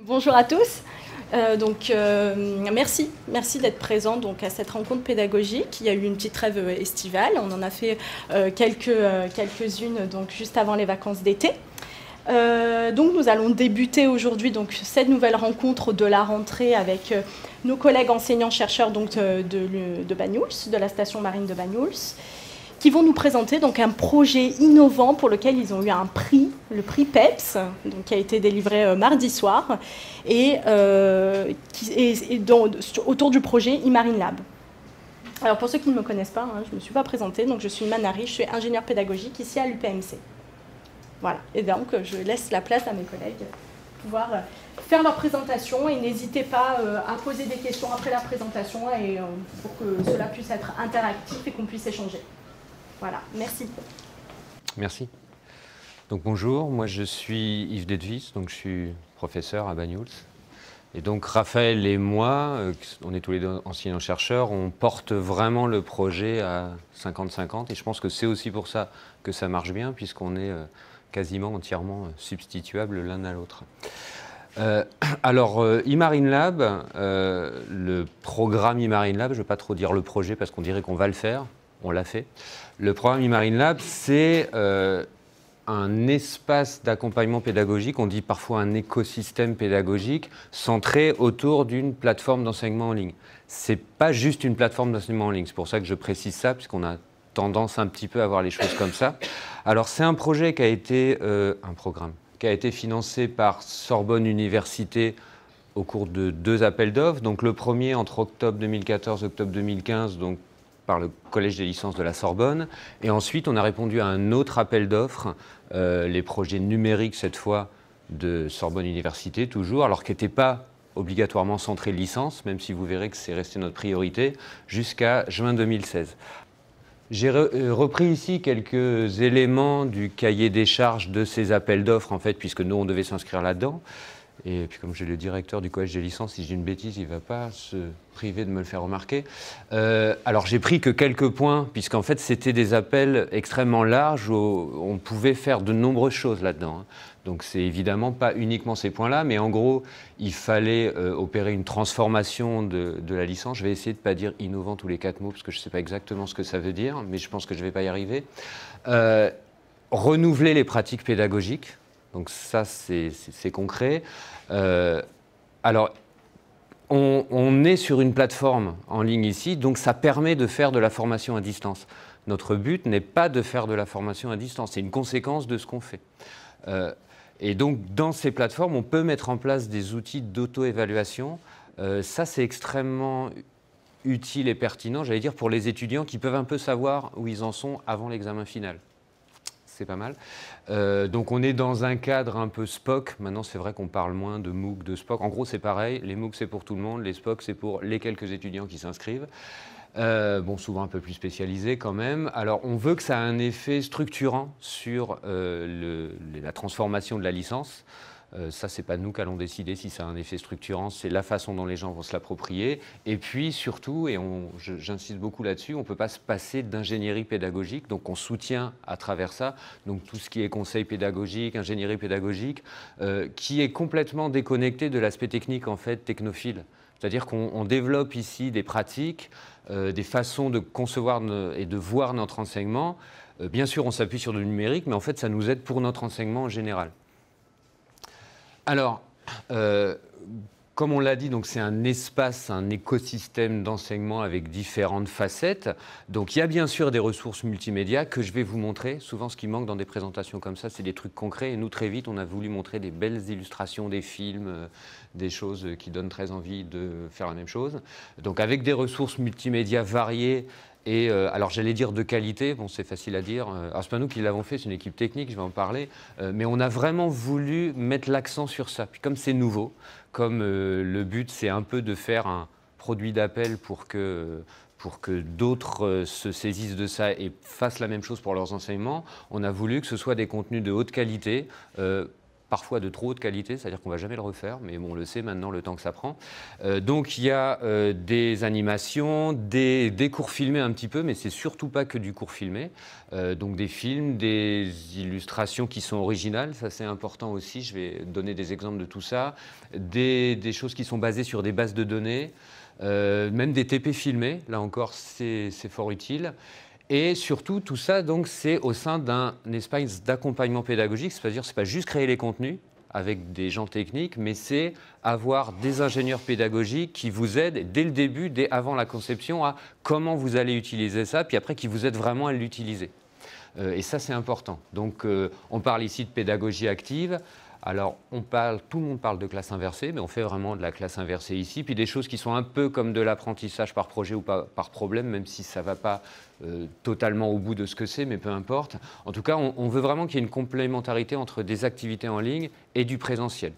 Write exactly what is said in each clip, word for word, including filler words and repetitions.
Bonjour à tous. Euh, donc, euh, merci, merci d'être présent donc, à cette rencontre pédagogique. Il y a eu une petite trêve estivale. On en a fait euh, quelques, euh, quelques-unes donc, juste avant les vacances d'été. Euh, donc, nous allons débuter aujourd'hui donc, cette nouvelle rencontre de la rentrée avec euh, nos collègues enseignants-chercheurs donc, de, de, de Banyuls, de la station marine de Banyuls, qui vont nous présenter donc, un projet innovant pour lequel ils ont eu un prix, le prix PEPS, donc, qui a été délivré euh, mardi soir, et, euh, qui, et, et dont, autour du projet e-Marine Lab. Alors pour ceux qui ne me connaissent pas, hein, je ne me suis pas présentée, donc je suis Manari, je suis ingénieure pédagogique ici à l'U P M C. Voilà, et donc je laisse la place à mes collègues pour pouvoir faire leur présentation et n'hésitez pas euh, à poser des questions après la présentation et, euh, pour que cela puisse être interactif et qu'on puisse échanger. Voilà, merci. Merci. Donc bonjour, moi je suis Yves Dedvis, donc je suis professeur à Banyuls. Et donc Raphaël et moi, euh, on est tous les deux enseignants-chercheurs, on porte vraiment le projet à cinquante cinquante et je pense que c'est aussi pour ça que ça marche bien puisqu'on est euh, quasiment entièrement substituables l'un à l'autre. Euh, alors, euh, e-Marine Lab, euh, le programme e-Marine Lab, je ne vais pas trop dire le projet parce qu'on dirait qu'on va le faire, on l'a fait. Le programme e-Marine Lab, c'est euh, un espace d'accompagnement pédagogique, on dit parfois un écosystème pédagogique, centré autour d'une plateforme d'enseignement en ligne. Ce n'est pas juste une plateforme d'enseignement en ligne, c'est pour ça que je précise ça, puisqu'on a tendance un petit peu à voir les choses comme ça. Alors c'est un projet qui a été, euh, un programme, qui a été financé par Sorbonne Université au cours de deux appels d'offres. Donc le premier entre octobre deux mille quatorze et octobre deux mille quinze, donc par le Collège des licences de la Sorbonne. Et ensuite, on a répondu à un autre appel d'offres, euh, les projets numériques, cette fois, de Sorbonne Université, toujours, alors qui n'étaient pas obligatoirement centrés licence, même si vous verrez que c'est resté notre priorité, jusqu'à juin deux mille seize. J'ai re repris ici quelques éléments du cahier des charges de ces appels d'offres, en fait, puisque nous, on devait s'inscrire là-dedans. Et puis comme j'ai le directeur du collège des licences, si je dis une bêtise, il ne va pas se priver de me le faire remarquer. Euh, alors j'ai pris que quelques points, puisqu'en fait c'était des appels extrêmement larges où on pouvait faire de nombreuses choses là-dedans. Hein. Donc c'est évidemment pas uniquement ces points-là, mais en gros, il fallait euh, opérer une transformation de, de la licence. Je vais essayer de ne pas dire innovant tous les quatre mots, parce que je ne sais pas exactement ce que ça veut dire, mais je pense que je ne vais pas y arriver. Euh, renouveler les pratiques pédagogiques. Donc ça, c'est concret. Euh, alors, on, on est sur une plateforme en ligne ici, donc ça permet de faire de la formation à distance. Notre but n'est pas de faire de la formation à distance, c'est une conséquence de ce qu'on fait. Euh, et donc, dans ces plateformes, on peut mettre en place des outils d'auto-évaluation. Euh, ça, c'est extrêmement utile et pertinent, j'allais dire, pour les étudiants qui peuvent un peu savoir où ils en sont avant l'examen final. C'est pas mal. Euh, donc on est dans un cadre un peu S P O C. Maintenant, c'est vrai qu'on parle moins de MOOC, de S P O C. En gros, c'est pareil. Les MOOC, c'est pour tout le monde. Les S P O C, c'est pour les quelques étudiants qui s'inscrivent. Euh, bon, souvent un peu plus spécialisés quand même. Alors, on veut que ça ait un effet structurant sur euh, le, la transformation de la licence. Euh, ça, c'est pas nous qui allons décider si ça a un effet structurant, c'est la façon dont les gens vont se l'approprier. Et puis surtout, et j'insiste beaucoup là-dessus, on ne peut pas se passer d'ingénierie pédagogique, donc on soutient à travers ça, donc tout ce qui est conseil pédagogique, ingénierie pédagogique, euh, qui est complètement déconnecté de l'aspect technique, en fait, technophile. C'est-à-dire qu'on développe ici des pratiques, euh, des façons de concevoir et de voir notre enseignement. Euh, bien sûr, on s'appuie sur le numérique, mais en fait, ça nous aide pour notre enseignement en général. Alors, euh, comme on l'a dit, c'est un espace, un écosystème d'enseignement avec différentes facettes. Donc il y a bien sûr des ressources multimédia que je vais vous montrer. Souvent, ce qui manque dans des présentations comme ça, c'est des trucs concrets. Et nous, très vite, on a voulu montrer des belles illustrations, des films, euh, des choses qui donnent très envie de faire la même chose. Donc avec des ressources multimédia variées, et euh, alors j'allais dire de qualité, bon c'est facile à dire, alors c'est pas nous qui l'avons fait, c'est une équipe technique, je vais en parler, euh, mais on a vraiment voulu mettre l'accent sur ça. Puis comme c'est nouveau, comme euh, le but c'est un peu de faire un produit d'appel pour que, pour que d'autres euh, se saisissent de ça et fassent la même chose pour leurs enseignements, on a voulu que ce soit des contenus de haute qualité, euh, parfois de trop haute qualité, c'est-à-dire qu'on ne va jamais le refaire, mais bon, on le sait maintenant, le temps que ça prend. Euh, donc il y a euh, des animations, des, des cours filmés un petit peu, mais c'est surtout pas que du cours filmé. Euh, donc des films, des illustrations qui sont originales, ça c'est important aussi, je vais donner des exemples de tout ça. Des, des choses qui sont basées sur des bases de données, euh, même des T P filmés, là encore c'est fort utile. Et surtout, tout ça, donc, c'est au sein d'un espace d'accompagnement pédagogique, c'est-à-dire c'est pas juste créer les contenus avec des gens techniques, mais c'est avoir des ingénieurs pédagogiques qui vous aident dès le début, dès avant la conception, à comment vous allez utiliser ça, puis après qui vous aident vraiment à l'utiliser. Euh, et ça, c'est important. Donc, euh, on parle ici de pédagogie active. Alors, on parle, tout le monde parle de classe inversée, mais on fait vraiment de la classe inversée ici. Puis des choses qui sont un peu comme de l'apprentissage par projet ou pas, par problème, même si ça ne va pas euh, totalement au bout de ce que c'est, mais peu importe. En tout cas, on, on veut vraiment qu'il y ait une complémentarité entre des activités en ligne et du présentiel.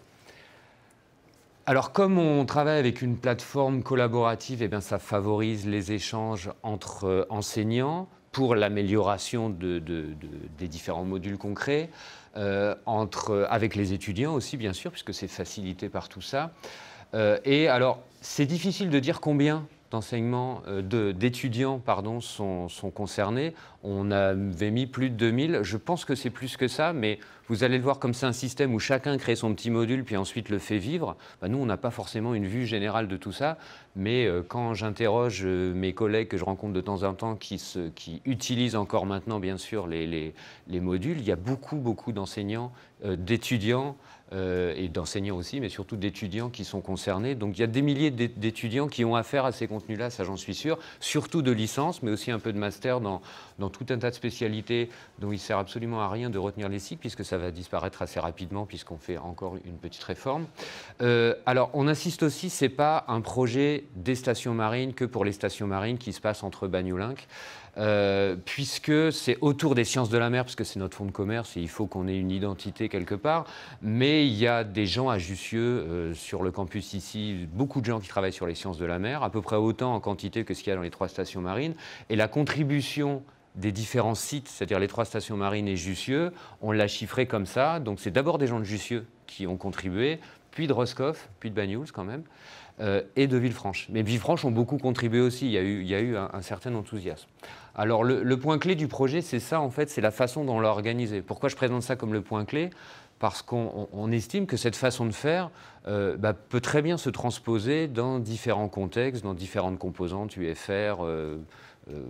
Alors, comme on travaille avec une plateforme collaborative, eh bien, ça favorise les échanges entre euh, enseignants pour l'amélioration de, de, de, des différents modules qu'on crée. Euh, entre, avec les étudiants aussi, bien sûr, puisque c'est facilité par tout ça. Euh, et alors, c'est difficile de dire combien d'enseignements, euh, d'étudiants pardon, sont, sont concernés. On avait mis plus de deux mille. Je pense que c'est plus que ça, mais vous allez le voir comme c'est un système où chacun crée son petit module, puis ensuite le fait vivre. Ben, nous, on n'a pas forcément une vue générale de tout ça, mais euh, quand j'interroge euh, mes collègues que je rencontre de temps en temps qui, se, qui utilisent encore maintenant, bien sûr, les, les, les modules, il y a beaucoup, beaucoup d'enseignants, euh, d'étudiants, Euh, et d'enseignants aussi, mais surtout d'étudiants qui sont concernés. Donc il y a des milliers d'étudiants qui ont affaire à ces contenus-là, ça j'en suis sûr, surtout de licence, mais aussi un peu de master dans, dans tout un tas de spécialités dont il ne sert absolument à rien de retenir les cycles, puisque ça va disparaître assez rapidement, puisqu'on fait encore une petite réforme. Euh, alors on insiste aussi, ce n'est pas un projet des stations marines que pour les stations marines qui se passe entre Bagnolinck. Euh, puisque c'est autour des sciences de la mer, parce que c'est notre fonds de commerce et il faut qu'on ait une identité quelque part, mais il y a des gens à Jussieu, euh, sur le campus ici, beaucoup de gens qui travaillent sur les sciences de la mer, à peu près autant en quantité que ce qu'il y a dans les trois stations marines, et la contribution des différents sites, c'est-à-dire les trois stations marines et Jussieu, on l'a chiffré comme ça, donc c'est d'abord des gens de Jussieu qui ont contribué, puis de Roscoff, puis de Banyuls quand même, euh, et de Villefranche. Mais Villefranche ont beaucoup contribué aussi, il y a eu, il y a eu un, un certain enthousiasme. Alors le, le point clé du projet, c'est ça en fait, c'est la façon dont on l'a organisé. Pourquoi je présente ça comme le point clé ? Parce qu'on on estime que cette façon de faire euh, bah, peut très bien se transposer dans différents contextes, dans différentes composantes, U F R, euh, euh,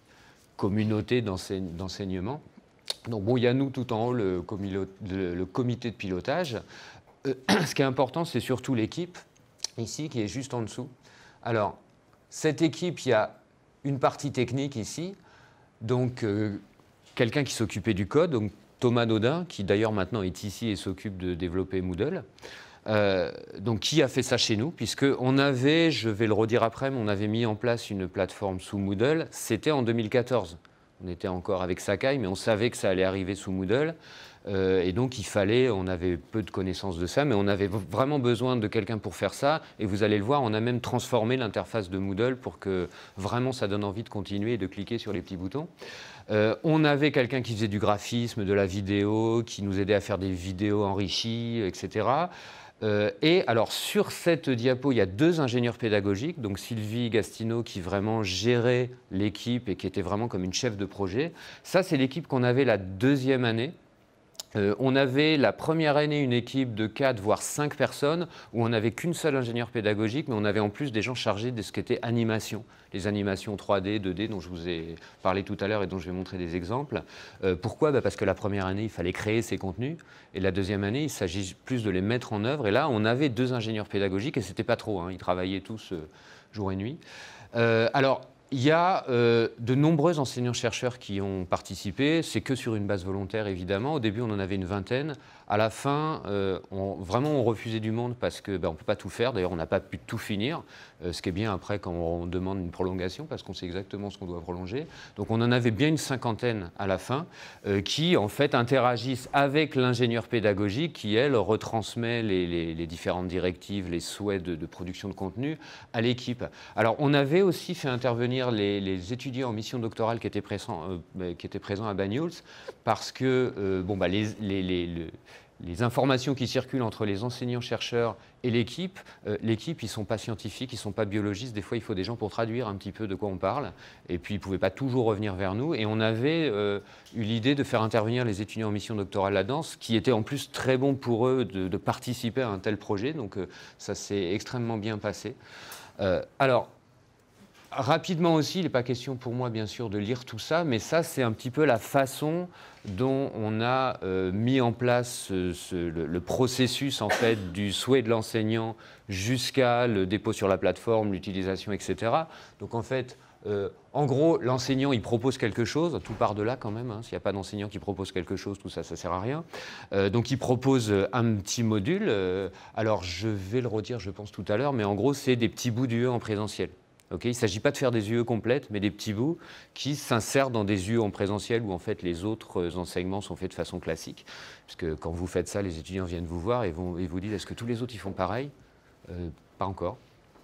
communauté d'enseignement. Donc bon, il y a nous tout en haut, le, le, le comité de pilotage. Euh, ce qui est important, c'est surtout l'équipe, ici, qui est juste en dessous. Alors, cette équipe, il y a une partie technique ici, donc euh, quelqu'un qui s'occupait du code, donc Thomas Naudin, qui d'ailleurs maintenant est ici et s'occupe de développer Moodle. Euh, donc qui a fait ça chez nous, puisqu'on avait, je vais le redire après, mais on avait mis en place une plateforme sous Moodle, c'était en deux mille quatorze. On était encore avec Sakai, mais on savait que ça allait arriver sous Moodle. Euh, et donc il fallait, on avait peu de connaissances de ça, mais on avait vraiment besoin de quelqu'un pour faire ça. Et vous allez le voir, on a même transformé l'interface de Moodle pour que vraiment ça donne envie de continuer et de cliquer sur les petits boutons. Euh, on avait quelqu'un qui faisait du graphisme, de la vidéo, qui nous aidait à faire des vidéos enrichies, et cetera. Euh, et alors sur cette diapo, il y a deux ingénieurs pédagogiques, donc Sylvie Gastineau qui vraiment gérait l'équipe et qui était vraiment comme une chef de projet. Ça, c'est l'équipe qu'on avait la deuxième année. Euh, on avait la première année une équipe de quatre voire cinq personnes où on n'avait qu'une seule ingénieure pédagogique, mais on avait en plus des gens chargés de ce qui était animation, les animations trois D, deux D dont je vous ai parlé tout à l'heure et dont je vais montrer des exemples. Euh, pourquoi ? Bah parce que la première année, il fallait créer ces contenus et la deuxième année, il s'agit plus de les mettre en œuvre. Et là, on avait deux ingénieurs pédagogiques et c'était pas trop, hein, ils travaillaient tous euh, jour et nuit. Euh, alors, il y a euh, de nombreux enseignants-chercheurs qui ont participé. C'est que sur une base volontaire, évidemment. Au début, on en avait une vingtaine. À la fin, euh, on, vraiment, on refusait du monde parce qu'on ben, ne peut pas tout faire. D'ailleurs, on n'a pas pu tout finir. Euh, ce qui est bien après quand on demande une prolongation parce qu'on sait exactement ce qu'on doit prolonger. Donc, on en avait bien une cinquantaine à la fin euh, qui, en fait, interagissent avec l'ingénieur pédagogique qui, elle, retransmet les, les, les différentes directives, les souhaits de, de production de contenu à l'équipe. Alors, on avait aussi fait intervenir Les, les étudiants en mission doctorale qui étaient présents, euh, qui étaient présents à Banyuls parce que euh, bon, bah, les, les, les, les informations qui circulent entre les enseignants-chercheurs et l'équipe, euh, l'équipe, ils ne sont pas scientifiques, ils ne sont pas biologistes. Des fois, il faut des gens pour traduire un petit peu de quoi on parle. Et puis, ils ne pouvaient pas toujours revenir vers nous. Et on avait euh, eu l'idée de faire intervenir les étudiants en mission doctorale là-dedans, ce qui était en plus très bon pour eux de, de participer à un tel projet. Donc, euh, ça s'est extrêmement bien passé. Euh, alors, rapidement aussi, il n'est pas question pour moi, bien sûr, de lire tout ça, mais ça, c'est un petit peu la façon dont on a euh, mis en place ce, ce, le, le processus, en fait, du souhait de l'enseignant jusqu'à le dépôt sur la plateforme, l'utilisation, et cetera. Donc, en fait, euh, en gros, l'enseignant, il propose quelque chose, tout part de là quand même, hein. S'il n'y a pas d'enseignant qui propose quelque chose, tout ça, ça ne sert à rien. Euh, donc, il propose un petit module. Euh, alors, je vais le redire, je pense, tout à l'heure, mais en gros, c'est des petits bouts d'U E en présentiel. Okay, il ne s'agit pas de faire des U E complètes, mais des petits bouts qui s'insèrent dans des U E en présentiel où en fait les autres enseignements sont faits de façon classique. Parce que quand vous faites ça, les étudiants viennent vous voir et, vont, et vous disent est-ce que tous les autres ils font pareil? euh, Pas encore.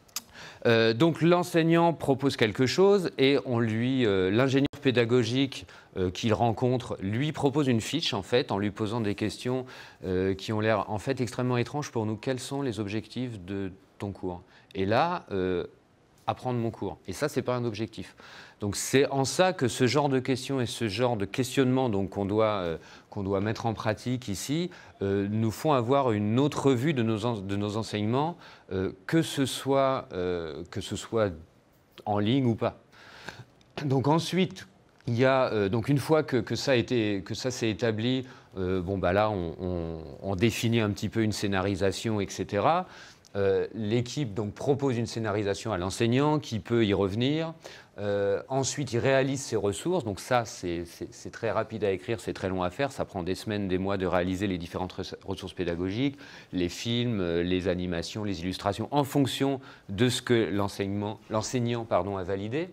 Euh, donc l'enseignant propose quelque chose et on lui, euh, l'ingénieur pédagogique euh, qu'il rencontre lui propose une fiche en fait en lui posant des questions euh, qui ont l'air en fait extrêmement étranges pour nous. Quels sont les objectifs de ton cours? Et là, euh, apprendre mon cours. Et ça, ce n'est pas un objectif. Donc c'est en ça que ce genre de questions et ce genre de questionnement qu'on doit, euh, qu'on doit mettre en pratique ici euh, nous font avoir une autre vue de nos, en, de nos enseignements, euh, que, ce soit, euh, que ce soit en ligne ou pas. Donc ensuite, il y a, euh, donc une fois que, que ça a été, que ça s'est établi, euh, bon, bah là, on, on, on définit un petit peu une scénarisation, et cetera. Euh, l'équipe donc propose une scénarisation à l'enseignant qui peut y revenir. Euh, ensuite, il réalise ses ressources. Donc ça, c'est très rapide à écrire, c'est très long à faire. Ça prend des semaines, des mois de réaliser les différentes ressources pédagogiques, les films, les animations, les illustrations, en fonction de ce que l'enseignant l'enseignant, pardon, a validé.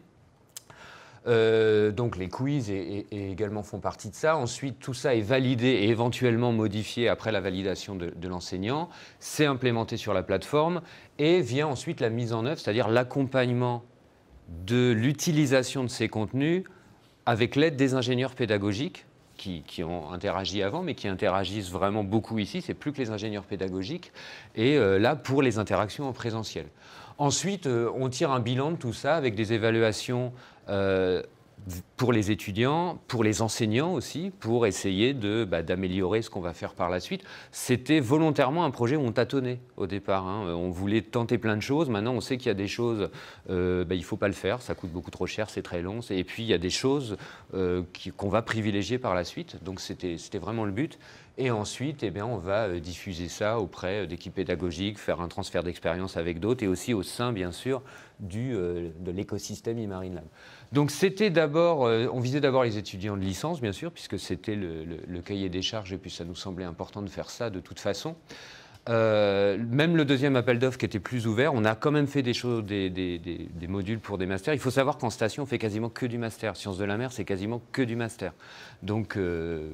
Euh, donc les quiz et, et, et également font partie de ça. Ensuite, tout ça est validé et éventuellement modifié après la validation de, de l'enseignant. C'est implémenté sur la plateforme et vient ensuite la mise en œuvre, c'est-à-dire l'accompagnement de l'utilisation de ces contenus avec l'aide des ingénieurs pédagogiques qui, qui ont interagi avant, mais qui interagissent vraiment beaucoup ici. C'est plus que les ingénieurs pédagogiques. Et euh, là, pour les interactions en présentiel. Ensuite, euh, on tire un bilan de tout ça avec des évaluations euh, pour les étudiants, pour les enseignants aussi, pour essayer de, bah, d'améliorer ce qu'on va faire par la suite. C'était volontairement un projet où on tâtonnait au départ, hein. On voulait tenter plein de choses. Maintenant, on sait qu'il y a des choses, euh, bah, il ne faut pas le faire, ça coûte beaucoup trop cher, c'est très long. Et puis, il y a des choses euh, qu'on va privilégier par la suite. Donc, c'était vraiment le but. Et ensuite, eh bien, on va diffuser ça auprès d'équipes pédagogiques, faire un transfert d'expérience avec d'autres et aussi au sein, bien sûr, du, euh, de l'écosystème Imarine Lab. Donc, c'était d'abord, euh, on visait d'abord les étudiants de licence, bien sûr, puisque c'était le, le, le cahier des charges et puis ça nous semblait important de faire ça de toute façon. Euh, même le deuxième appel d'offres qui était plus ouvert, on a quand même fait des choses, des, des, des, des modules pour des masters. Il faut savoir qu'en station, on fait quasiment que du master. Sciences de la mer, c'est quasiment que du master. Donc, euh,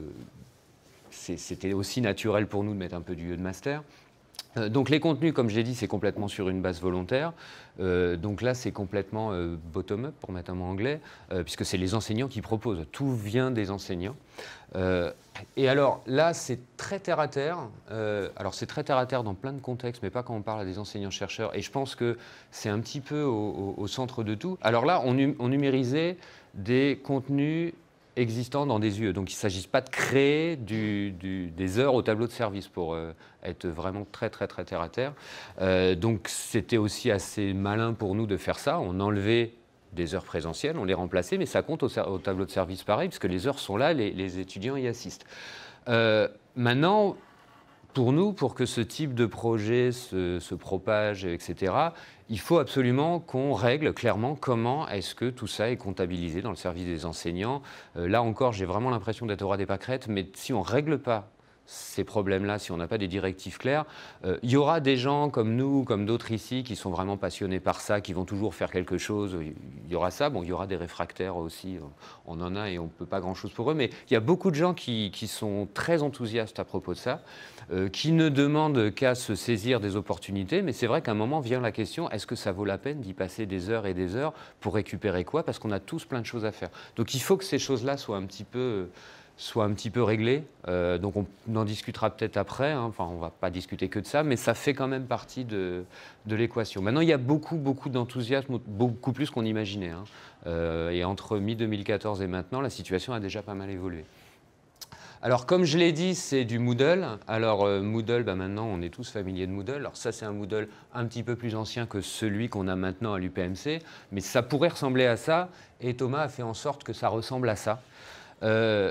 c'était aussi naturel pour nous de mettre un peu du de master. Euh, donc les contenus, comme je l'ai dit, c'est complètement sur une base volontaire. Euh, donc là, c'est complètement euh, bottom-up, pour mettre un mot anglais, euh, puisque c'est les enseignants qui proposent. Tout vient des enseignants. Euh, et alors là, c'est très terre-à-terre. Euh, alors c'est très terre-à-terre dans plein de contextes, mais pas quand on parle à des enseignants-chercheurs. Et je pense que c'est un petit peu au, au, au centre de tout. Alors là, on, on numérisait des contenus existants dans des U E. Donc il ne s'agit pas de créer du, du, des heures au tableau de service pour euh, être vraiment très très très terre à terre. Euh, donc c'était aussi assez malin pour nous de faire ça. On enlevait des heures présentielles, on les remplaçait, mais ça compte au, au tableau de service pareil, puisque les heures sont là, les, les étudiants y assistent. Euh, maintenant, pour nous, pour que ce type de projet se, se propage, et cetera, il faut absolument qu'on règle clairement comment est-ce que tout ça est comptabilisé dans le service des enseignants. Euh, là encore, j'ai vraiment l'impression d'être au ras des pâquerettes, mais si on ne règle pas ces problèmes-là, si on n'a pas des directives claires, euh, il y aura des gens comme nous, comme d'autres ici, qui sont vraiment passionnés par ça, qui vont toujours faire quelque chose. Il y aura ça. Bon, il y aura des réfractaires aussi. On en a et on ne peut pas grand-chose pour eux. Mais il y a beaucoup de gens qui, qui sont très enthousiastes à propos de ça, euh, qui ne demandent qu'à se saisir des opportunités. Mais c'est vrai qu'à un moment vient la question, est-ce que ça vaut la peine d'y passer des heures et des heures pour récupérer quoi? Parce qu'on a tous plein de choses à faire. Donc il faut que ces choses-là soient un petit peu soit un petit peu réglé. Euh, donc on en discutera peut-être après, hein. Enfin on ne va pas discuter que de ça, mais ça fait quand même partie de, de l'équation. Maintenant il y a beaucoup, beaucoup d'enthousiasme, beaucoup plus qu'on imaginait. Hein. Euh, et entre mi deux mille quatorze et maintenant, la situation a déjà pas mal évolué. Alors, comme je l'ai dit, c'est du Moodle. Alors, euh, Moodle, bah, maintenant, on est tous familiers de Moodle. Alors, ça, c'est un Moodle un petit peu plus ancien que celui qu'on a maintenant à l'U P M C, mais ça pourrait ressembler à ça, et Thomas a fait en sorte que ça ressemble à ça. Euh,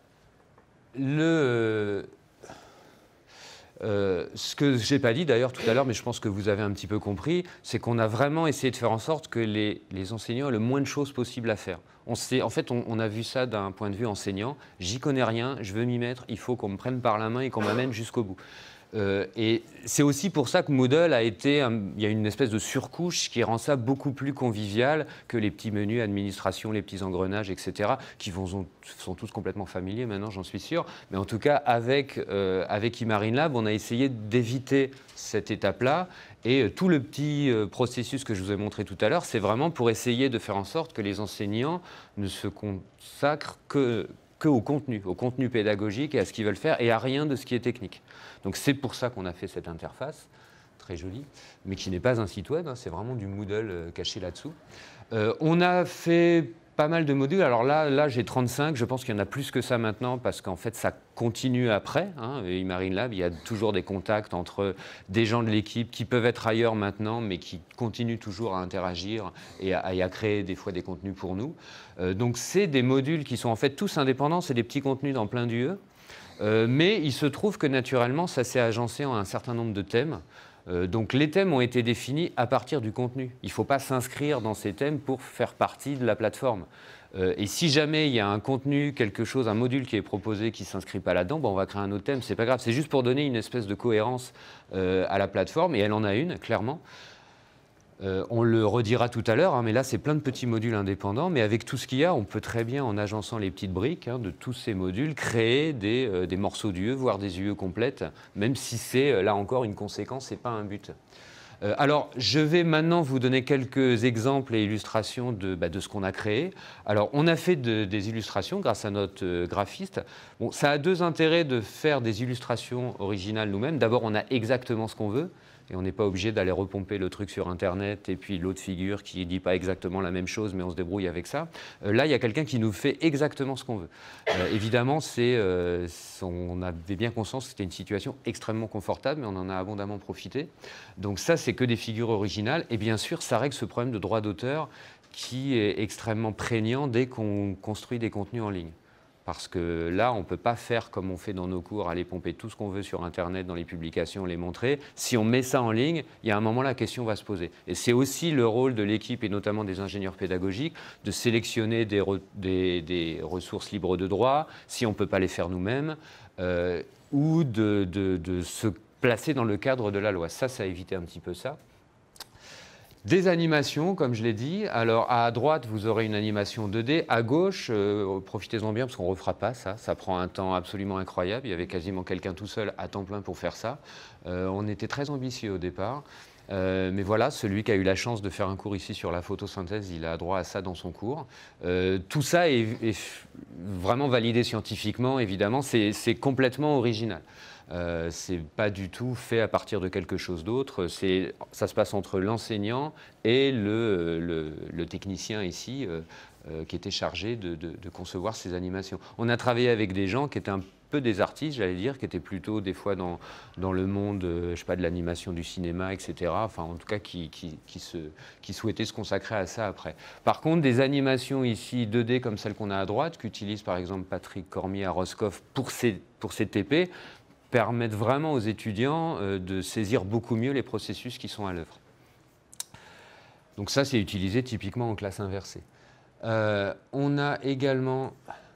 le... Euh, ce que je n'ai pas dit d'ailleurs tout à l'heure, mais je pense que vous avez un petit peu compris, c'est qu'on a vraiment essayé de faire en sorte que les, les enseignants aient le moins de choses possible à faire. On sait, en fait, on, on a vu ça d'un point de vue enseignant. J'y connais rien, je veux m'y mettre, il faut qu'on me prenne par la main et qu'on m'amène jusqu'au bout. Euh, et c'est aussi pour ça que Moodle a été, un, il y a une espèce de surcouche qui rend ça beaucoup plus convivial que les petits menus administration, les petits engrenages, et cetera, qui vont, sont tous complètement familiers maintenant, j'en suis sûr. Mais en tout cas, avec, euh, avec Imarinlab, on a essayé d'éviter cette étape-là. Et euh, tout le petit euh, processus que je vous ai montré tout à l'heure, c'est vraiment pour essayer de faire en sorte que les enseignants ne se consacrent que qu'au contenu, au contenu pédagogique et à ce qu'ils veulent faire, et à rien de ce qui est technique. Donc c'est pour ça qu'on a fait cette interface, très jolie, mais qui n'est pas un site web, hein, c'est vraiment du Moodle euh, caché là-dessous. Euh, on a fait pas mal de modules, alors là, là j'ai trente-cinq, je pense qu'il y en a plus que ça maintenant, parce qu'en fait ça continue après, hein, et Imarinlab, il y a toujours des contacts entre des gens de l'équipe qui peuvent être ailleurs maintenant, mais qui continuent toujours à interagir et à, et à créer des fois des contenus pour nous. Euh, donc c'est des modules qui sont en fait tous indépendants, c'est des petits contenus dans plein d'U E, euh, mais il se trouve que naturellement ça s'est agencé en un certain nombre de thèmes. Euh, donc les thèmes ont été définis à partir du contenu. Il ne faut pas s'inscrire dans ces thèmes pour faire partie de la plateforme. Euh, et si jamais il y a un contenu, quelque chose, un module qui est proposé qui ne s'inscrit pas là-dedans, bon, on va créer un autre thème, c'est pas grave. C'est juste pour donner une espèce de cohérence euh, à la plateforme, et elle en a une, clairement. Euh, on le redira tout à l'heure, hein, mais là, c'est plein de petits modules indépendants. Mais avec tout ce qu'il y a, on peut très bien, en agençant les petites briques hein, de tous ces modules, créer des, euh, des morceaux d'U E, voire des U E complètes, même si c'est, euh, là encore, une conséquence et pas un but. Euh, alors, je vais maintenant vous donner quelques exemples et illustrations de, bah, de ce qu'on a créé. Alors, on a fait de, des illustrations grâce à notre euh, graphiste. Bon, ça a deux intérêts de faire des illustrations originales nous-mêmes. D'abord, on a exactement ce qu'on veut. Et on n'est pas obligé d'aller repomper le truc sur Internet et puis l'autre figure qui ne dit pas exactement la même chose, mais on se débrouille avec ça. Euh, là, il y a quelqu'un qui nous fait exactement ce qu'on veut. Euh, évidemment, c'est, euh, on avait bien conscience que c'était une situation extrêmement confortable, mais on en a abondamment profité. Donc ça, c'est que des figures originales. Et bien sûr, ça règle ce problème de droit d'auteur qui est extrêmement prégnant dès qu'on construit des contenus en ligne. Parce que là, on ne peut pas faire comme on fait dans nos cours, aller pomper tout ce qu'on veut sur Internet, dans les publications, les montrer. Si on met ça en ligne, il y a un moment, la question va se poser. Et c'est aussi le rôle de l'équipe, et notamment des ingénieurs pédagogiques, de sélectionner des, re, des, des ressources libres de droit, si on ne peut pas les faire nous-mêmes, euh, ou de, de, de se placer dans le cadre de la loi. Ça, ça a évité un petit peu ça. Des animations, comme je l'ai dit. Alors, à droite, vous aurez une animation deux D. À gauche, euh, profitez-en bien, parce qu'on ne refera pas ça. Ça prend un temps absolument incroyable. Il y avait quasiment quelqu'un tout seul à temps plein pour faire ça. Euh, on était très ambitieux au départ. Euh, mais voilà, celui qui a eu la chance de faire un cours ici sur la photosynthèse, il a droit à ça dans son cours. Euh, tout ça est, est vraiment validé scientifiquement, évidemment. C'est complètement original. Euh, c'est pas du tout fait à partir de quelque chose d'autre. Ça se passe entre l'enseignant et le, le, le technicien ici euh, euh, qui était chargé de, de, de concevoir ces animations. On a travaillé avec des gens qui étaient un peu des artistes, j'allais dire, qui étaient plutôt des fois dans, dans le monde, euh, je sais pas, de l'animation du cinéma, et cetera. Enfin, en tout cas, qui, qui, qui, se, qui souhaitaient se consacrer à ça après. Par contre, des animations ici deux D comme celle qu'on a à droite, qu'utilise par exemple Patrick Cormier à Roscoff pour ses, pour ses T P, permettent vraiment aux étudiants euh, de saisir beaucoup mieux les processus qui sont à l'œuvre. Donc ça, c'est utilisé typiquement en classe inversée. Euh, on a également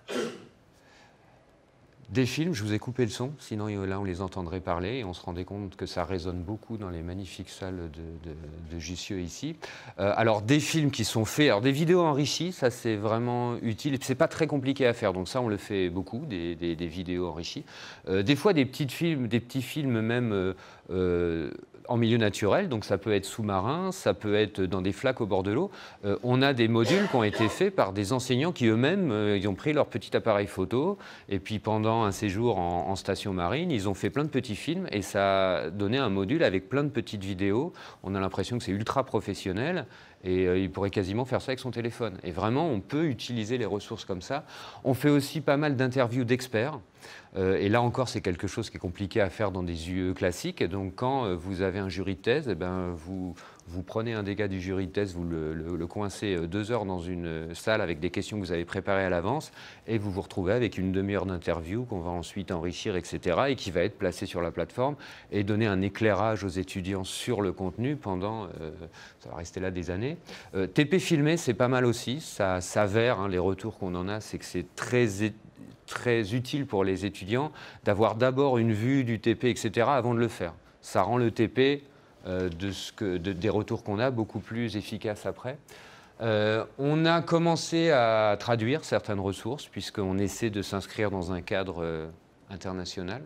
des films, je vous ai coupé le son, sinon là on les entendrait parler et on se rendait compte que ça résonne beaucoup dans les magnifiques salles de, de, de Jussieu ici. Euh, alors des films qui sont faits, alors des vidéos enrichies, ça c'est vraiment utile, c'est pas très compliqué à faire, donc ça on le fait beaucoup, des, des, des vidéos enrichies. Euh, des fois des, petites films, des petits films même euh, euh, en milieu naturel, donc ça peut être sous-marin, ça peut être dans des flaques au bord de l'eau. Euh, on a des modules qui ont été faits par des enseignants qui eux-mêmes, euh, ils ont pris leur petit appareil photo et puis pendant un séjour en, en station marine, ils ont fait plein de petits films et ça a donné un module avec plein de petites vidéos. On a l'impression que c'est ultra professionnel. Et euh, il pourrait quasiment faire ça avec son téléphone. Et vraiment, on peut utiliser les ressources comme ça. On fait aussi pas mal d'interviews d'experts. Euh, et là encore, c'est quelque chose qui est compliqué à faire dans des U E classiques. Donc, quand euh, vous avez un jury de thèse, eh ben, vous, vous prenez un des gars du jury de thèse, vous le, le, le coincez deux heures dans une salle avec des questions que vous avez préparées à l'avance, et vous vous retrouvez avec une demi-heure d'interview qu'on va ensuite enrichir, et cetera, et qui va être placée sur la plateforme et donner un éclairage aux étudiants sur le contenu pendant, euh, ça va rester là des années. Euh, T P filmé, c'est pas mal aussi, ça s'avère, hein, les retours qu'on en a, c'est que c'est très très utile pour les étudiants d'avoir d'abord une vue du T P, et cetera, avant de le faire. Ça rend le T P, euh, de ce que, de, des retours qu'on a, beaucoup plus efficace après. Euh, on a commencé à traduire certaines ressources, puisqu'on essaie de s'inscrire dans un cadre euh, international.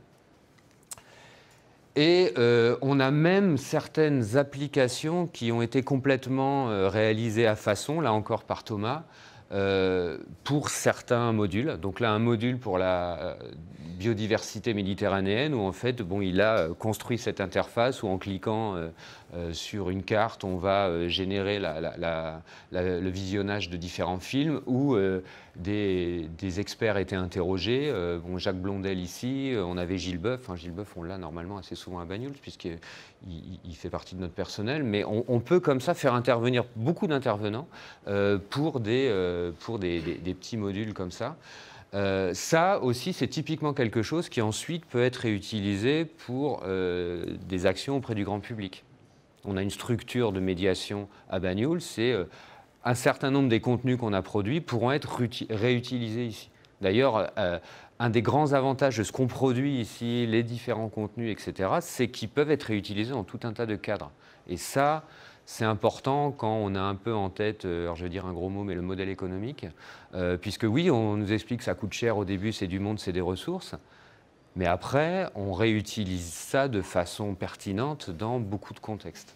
Et euh, on a même certaines applications qui ont été complètement euh, réalisées à façon, là encore par Thomas, Euh, pour certains modules. Donc là, un module pour la euh, biodiversité méditerranéenne où en fait, bon, il a construit cette interface où en cliquant euh, euh, sur une carte, on va euh, générer la, la, la, la, le visionnage de différents films où euh, des, des experts étaient interrogés. Euh, bon, Jacques Blondel ici, euh, on avait Gilles Boeuf. Enfin, Gilles Boeuf, on l'a normalement assez souvent à Banyuls puisqu'il il, il fait partie de notre personnel. Mais on, on peut comme ça faire intervenir beaucoup d'intervenants euh, pour des... Euh, pour des, des, des petits modules comme ça. Euh, ça aussi, c'est typiquement quelque chose qui ensuite peut être réutilisé pour euh, des actions auprès du grand public. On a une structure de médiation à Banyuls, c'est euh, un certain nombre des contenus qu'on a produits pourront être réutilisés ici. D'ailleurs, euh, un des grands avantages de ce qu'on produit ici, les différents contenus, et cetera, c'est qu'ils peuvent être réutilisés dans tout un tas de cadres. Et ça, c'est important quand on a un peu en tête, alors je vais dire un gros mot, mais le modèle économique, euh, puisque oui, on nous explique que ça coûte cher au début, c'est du monde, c'est des ressources, mais après, on réutilise ça de façon pertinente dans beaucoup de contextes.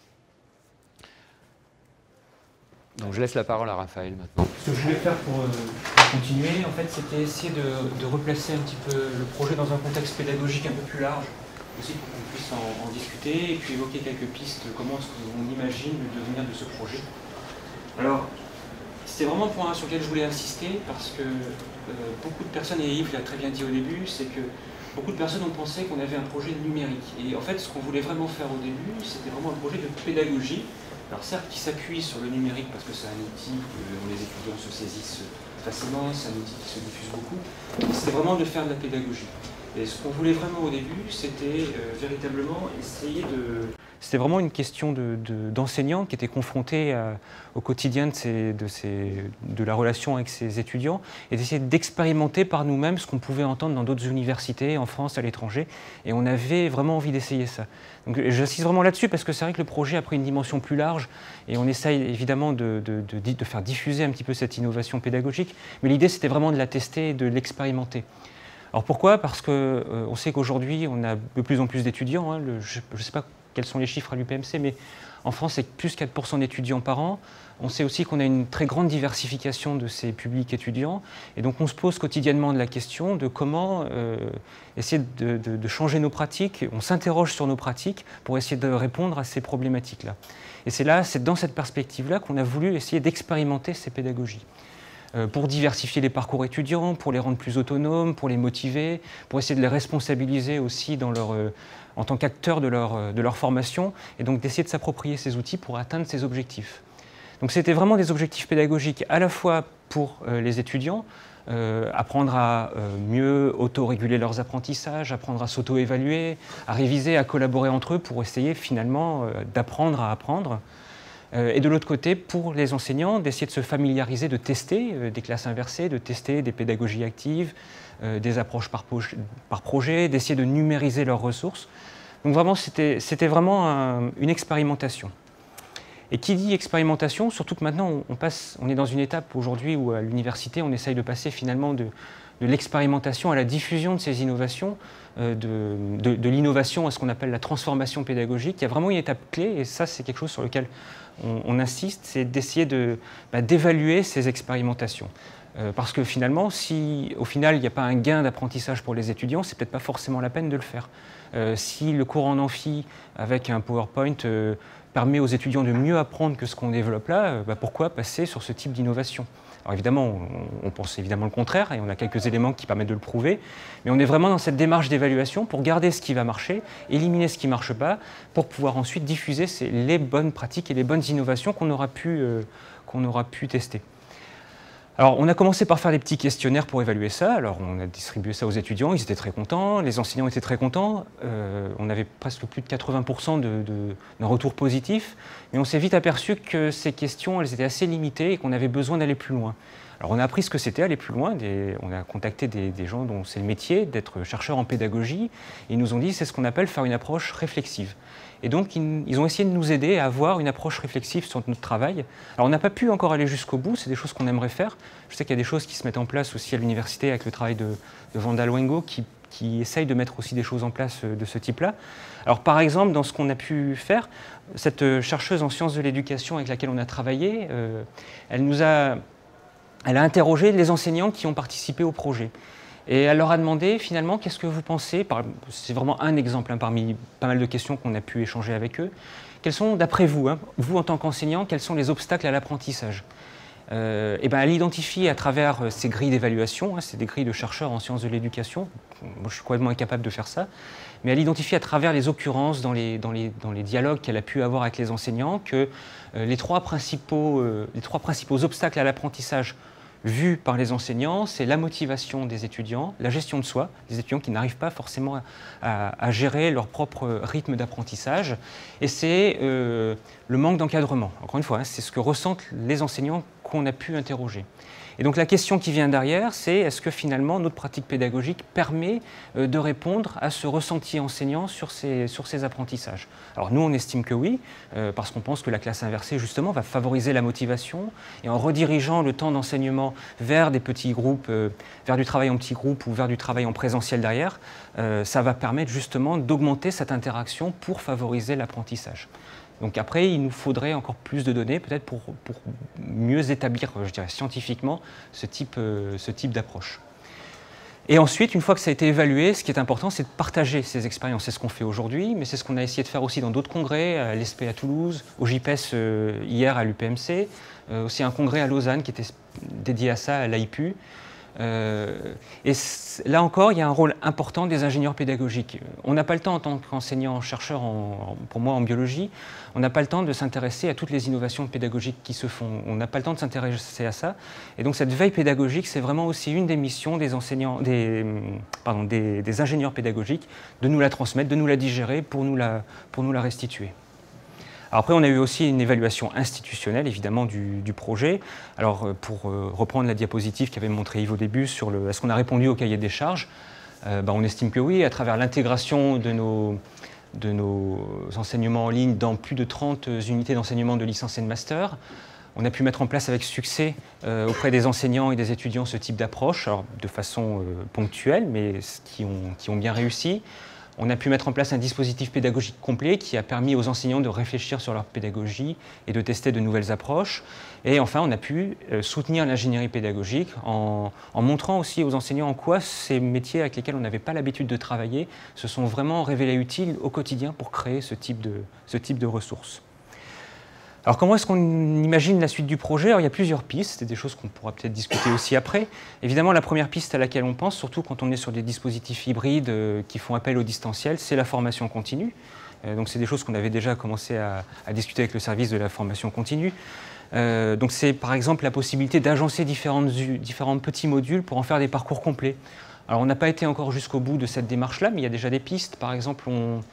Donc je laisse la parole à Raphaël maintenant. Ce que je voulais faire pour, euh, pour continuer, en fait, c'était essayer de, de replacer un petit peu le projet dans un contexte pédagogique un peu plus large, aussi pour qu'on puisse en, en discuter et puis évoquer quelques pistes, comment est-ce qu'on imagine le devenir de ce projet. Alors, c'était vraiment un point sur lequel je voulais insister parce que euh, beaucoup de personnes, et Yves l'a très bien dit au début, c'est que beaucoup de personnes ont pensé qu'on avait un projet numérique. Et en fait, ce qu'on voulait vraiment faire au début, c'était vraiment un projet de pédagogie. Alors certes, qui s'appuie sur le numérique parce que c'est un outil que les étudiants se saisissent facilement, c'est un outil qui se diffuse beaucoup. C'était vraiment de faire de la pédagogie. Et ce qu'on voulait vraiment au début, c'était euh, véritablement essayer de... C'était vraiment une question de, de, d'enseignants qui étaient confrontés à, au quotidien de, ces, de, ces, de la relation avec ses étudiants et d'essayer d'expérimenter par nous-mêmes ce qu'on pouvait entendre dans d'autres universités, en France, à l'étranger. Et on avait vraiment envie d'essayer ça. Donc j'insiste vraiment là-dessus parce que c'est vrai que le projet a pris une dimension plus large et on essaye évidemment de, de, de, de faire diffuser un petit peu cette innovation pédagogique. Mais l'idée, c'était vraiment de la tester et de l'expérimenter. Alors pourquoi? Parce qu'on euh, sait qu'aujourd'hui, on a de plus en plus d'étudiants. Hein, le, je ne sais pas quels sont les chiffres à l'U P M C, mais en France, c'est plus quatre pour cent d'étudiants par an. On sait aussi qu'on a une très grande diversification de ces publics étudiants. Et donc, on se pose quotidiennement de la question de comment euh, essayer de, de, de changer nos pratiques. On s'interroge sur nos pratiques pour essayer de répondre à ces problématiques-là. Et c'est là, c'est dans cette perspective-là qu'on a voulu essayer d'expérimenter ces pédagogies. Pour diversifier les parcours étudiants, pour les rendre plus autonomes, pour les motiver, pour essayer de les responsabiliser aussi dans leur, euh, en tant qu'acteurs de leur, de leur formation, et donc d'essayer de s'approprier ces outils pour atteindre ces objectifs. Donc c'était vraiment des objectifs pédagogiques à la fois pour euh, les étudiants, euh, apprendre à euh, mieux auto-réguler leurs apprentissages, apprendre à s'auto-évaluer, à réviser, à collaborer entre eux pour essayer finalement euh, d'apprendre à apprendre. Et de l'autre côté, pour les enseignants, d'essayer de se familiariser, de tester euh, des classes inversées, de tester des pédagogies actives, euh, des approches par, par projet, d'essayer de numériser leurs ressources. Donc vraiment, c'était vraiment un, une expérimentation. Et qui dit expérimentation, surtout que maintenant on, passe, on est dans une étape aujourd'hui où à l'université on essaye de passer finalement de, de l'expérimentation à la diffusion de ces innovations, euh, de, de, de l'innovation à ce qu'on appelle la transformation pédagogique. Il y a vraiment une étape clé, et ça c'est quelque chose sur lequel on, on insiste, c'est d'essayer de, bah, d'évaluer ces expérimentations. Euh, parce que finalement, si au final il n'y a pas un gain d'apprentissage pour les étudiants, c'est peut-être pas forcément la peine de le faire. Euh, si le cours en amphi avec un PowerPoint euh, permet aux étudiants de mieux apprendre que ce qu'on développe là, euh, bah pourquoi passer sur ce type d'innovation? Alors évidemment, on, on pense évidemment le contraire, et on a quelques éléments qui permettent de le prouver, mais on est vraiment dans cette démarche d'évaluation pour garder ce qui va marcher, éliminer ce qui ne marche pas, pour pouvoir ensuite diffuser ces, les bonnes pratiques et les bonnes innovations qu'on aura pu, euh, qu'on aura pu tester. Alors, on a commencé par faire des petits questionnaires pour évaluer ça. Alors, on a distribué ça aux étudiants, ils étaient très contents, les enseignants étaient très contents. Euh, on avait presque plus de quatre-vingts pour cent de, de, d'un retour positif. Mais on s'est vite aperçu que ces questions, elles étaient assez limitées et qu'on avait besoin d'aller plus loin. Alors, on a appris ce que c'était aller plus loin. Des, on a contacté des, des gens dont c'est le métier d'être chercheurs en pédagogie. Et ils nous ont dit c'est ce qu'on appelle faire une approche réflexive. Et donc, ils ont essayé de nous aider à avoir une approche réflexive sur notre travail. Alors, on n'a pas pu encore aller jusqu'au bout, c'est des choses qu'on aimerait faire. Je sais qu'il y a des choses qui se mettent en place aussi à l'université avec le travail de, de Wanda Luengo qui, qui essaye de mettre aussi des choses en place de ce type-là. Alors, par exemple, dans ce qu'on a pu faire, cette chercheuse en sciences de l'éducation avec laquelle on a travaillé, euh, elle nous a, elle a interrogé les enseignants qui ont participé au projet. Et elle leur a demandé, finalement, qu'est-ce que vous pensez, c'est vraiment un exemple hein, parmi pas mal de questions qu'on a pu échanger avec eux, quels sont, d'après vous, hein, vous en tant qu'enseignant, quels sont les obstacles à l'apprentissage? euh, Et bien, elle identifie à travers ces grilles d'évaluation, hein, c'est des grilles de chercheurs en sciences de l'éducation, moi je suis complètement incapable de faire ça, mais elle identifie à travers les occurrences dans les, dans les, dans les dialogues qu'elle a pu avoir avec les enseignants que euh, les, trois principaux, euh, les trois principaux obstacles à l'apprentissage vu par les enseignants, c'est la motivation des étudiants, la gestion de soi, des étudiants qui n'arrivent pas forcément à, à, à gérer leur propre rythme d'apprentissage, et c'est euh, le manque d'encadrement. Encore une fois, hein, c'est ce que ressentent les enseignants qu'on a pu interroger. Et donc la question qui vient derrière, c'est est-ce que finalement notre pratique pédagogique permet euh, de répondre à ce ressenti enseignant sur ces, sur ces apprentissages? Alors nous on estime que oui, euh, parce qu'on pense que la classe inversée justement va favoriser la motivation, et en redirigeant le temps d'enseignement vers des petits groupes, euh, vers du travail en petits groupes ou vers du travail en présentiel derrière, euh, ça va permettre justement d'augmenter cette interaction pour favoriser l'apprentissage. Donc après, il nous faudrait encore plus de données, peut-être pour, pour mieux établir, je dirais, scientifiquement ce type, euh, ce type d'approche. Et ensuite, une fois que ça a été évalué, ce qui est important, c'est de partager ces expériences. C'est ce qu'on fait aujourd'hui, mais c'est ce qu'on a essayé de faire aussi dans d'autres congrès, à l'E S P à Toulouse, au J P E S euh, hier à l'U P M C, euh, aussi un congrès à Lausanne qui était dédié à ça, à l'A I P U. Euh, et là encore, il y a un rôle important des ingénieurs pédagogiques. On n'a pas le temps en tant qu'enseignant-chercheur, pour moi en biologie, on n'a pas le temps de s'intéresser à toutes les innovations pédagogiques qui se font. On n'a pas le temps de s'intéresser à ça. Et donc cette veille pédagogique, c'est vraiment aussi une des missions des enseignants, des, pardon, des, des ingénieurs pédagogiques, de nous la transmettre, de nous la digérer pour nous la, pour nous la restituer. Alors après, on a eu aussi une évaluation institutionnelle, évidemment, du, du projet. Alors, pour euh, reprendre la diapositive qu'avait montré Yves au début sur le, est-ce qu'on a répondu au cahier des charges, euh, ben, on estime que oui, à travers l'intégration de nos, de nos enseignements en ligne dans plus de trente unités d'enseignement de licence et de master. On a pu mettre en place avec succès euh, auprès des enseignants et des étudiants ce type d'approche, alors de façon euh, ponctuelle, mais qui ont, qui ont bien réussi. On a pu mettre en place un dispositif pédagogique complet qui a permis aux enseignants de réfléchir sur leur pédagogie et de tester de nouvelles approches. Et enfin, on a pu soutenir l'ingénierie pédagogique en, en montrant aussi aux enseignants en quoi ces métiers avec lesquels on n'avait pas l'habitude de travailler se sont vraiment révélés utiles au quotidien pour créer ce type de, ce type de ressources. Alors comment est-ce qu'on imagine la suite du projet? Alors, il y a plusieurs pistes, c'est des choses qu'on pourra peut-être discuter aussi après. Évidemment, la première piste à laquelle on pense, surtout quand on est sur des dispositifs hybrides euh, qui font appel au distanciel, c'est la formation continue. Euh, donc c'est des choses qu'on avait déjà commencé à, à discuter avec le service de la formation continue. Euh, donc c'est par exemple la possibilité d'agencer différents petits modules pour en faire des parcours complets. Alors on n'a pas été encore jusqu'au bout de cette démarche-là, mais il y a déjà des pistes. Par exemple, on...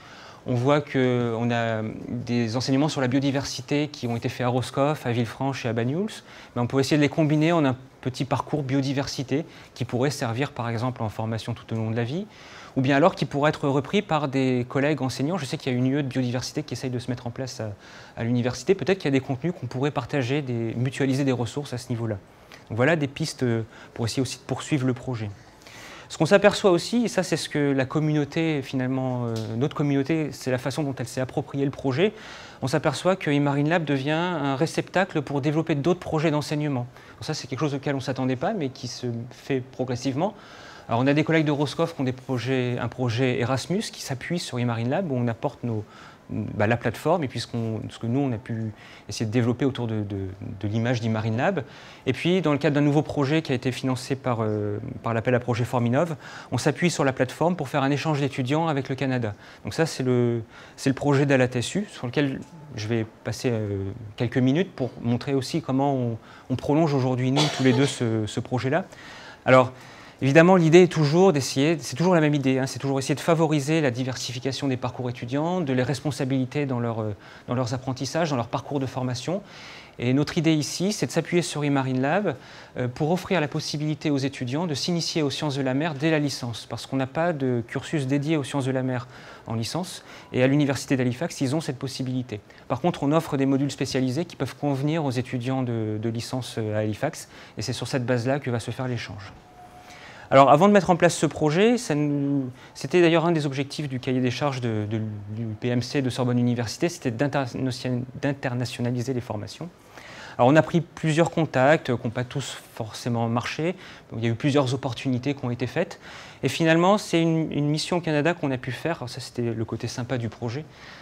On voit qu'on a des enseignements sur la biodiversité qui ont été faits à Roscoff, à Villefranche et à Banyuls. Mais on peut essayer de les combiner en un petit parcours biodiversité qui pourrait servir par exemple en formation tout au long de la vie, ou bien alors qui pourrait être repris par des collègues enseignants. Je sais qu'il y a une U E de biodiversité qui essaye de se mettre en place à, à l'université. Peut-être qu'il y a des contenus qu'on pourrait partager, des, mutualiser des ressources à ce niveau-là. Donc voilà des pistes pour essayer aussi de poursuivre le projet. Ce qu'on s'aperçoit aussi, et ça c'est ce que la communauté, finalement, euh, notre communauté, c'est la façon dont elle s'est appropriée le projet, on s'aperçoit que eMarinLab devient un réceptacle pour développer d'autres projets d'enseignement. Ça c'est quelque chose auquel on ne s'attendait pas, mais qui se fait progressivement. Alors on a des collègues de Roscoff qui ont des projets, un projet Erasmus qui s'appuie sur eMarinLab, où on apporte nos, bah, la plateforme et puis ce, qu'on, ce que nous on a pu essayer de développer autour de, de, de l'image d'eMarinLab. Et puis dans le cadre d'un nouveau projet qui a été financé par, euh, par l'appel à projet Forminov, on s'appuie sur la plateforme pour faire un échange d'étudiants avec le Canada. Donc ça c'est le, c'est le projet d'Alatessu sur lequel je vais passer euh, quelques minutes pour montrer aussi comment on, on prolonge aujourd'hui nous tous les deux ce, ce projet-là. Alors évidemment, l'idée est toujours d'essayer, c'est toujours la même idée, hein, c'est toujours essayer de favoriser la diversification des parcours étudiants, de les responsabiliser dans, leur, dans leurs apprentissages, dans leur parcours de formation. Et notre idée ici, c'est de s'appuyer sur eMarinLab euh, pour offrir la possibilité aux étudiants de s'initier aux sciences de la mer dès la licence, parce qu'on n'a pas de cursus dédié aux sciences de la mer en licence, et à l'université d'Halifax, ils ont cette possibilité. Par contre, on offre des modules spécialisés qui peuvent convenir aux étudiants de, de licence à Halifax, et c'est sur cette base-là que va se faire l'échange. Alors, avant de mettre en place ce projet, c'était d'ailleurs un des objectifs du cahier des charges de, de l'U P M C de Sorbonne Université, c'était d'internationaliser les formations. Alors, on a pris plusieurs contacts qui n'ont pas tous forcément marché. Donc, il y a eu plusieurs opportunités qui ont été faites. Et finalement, c'est une, une mission au Canada qu'on a pu faire. Alors, ça, c'était le côté sympa du projet,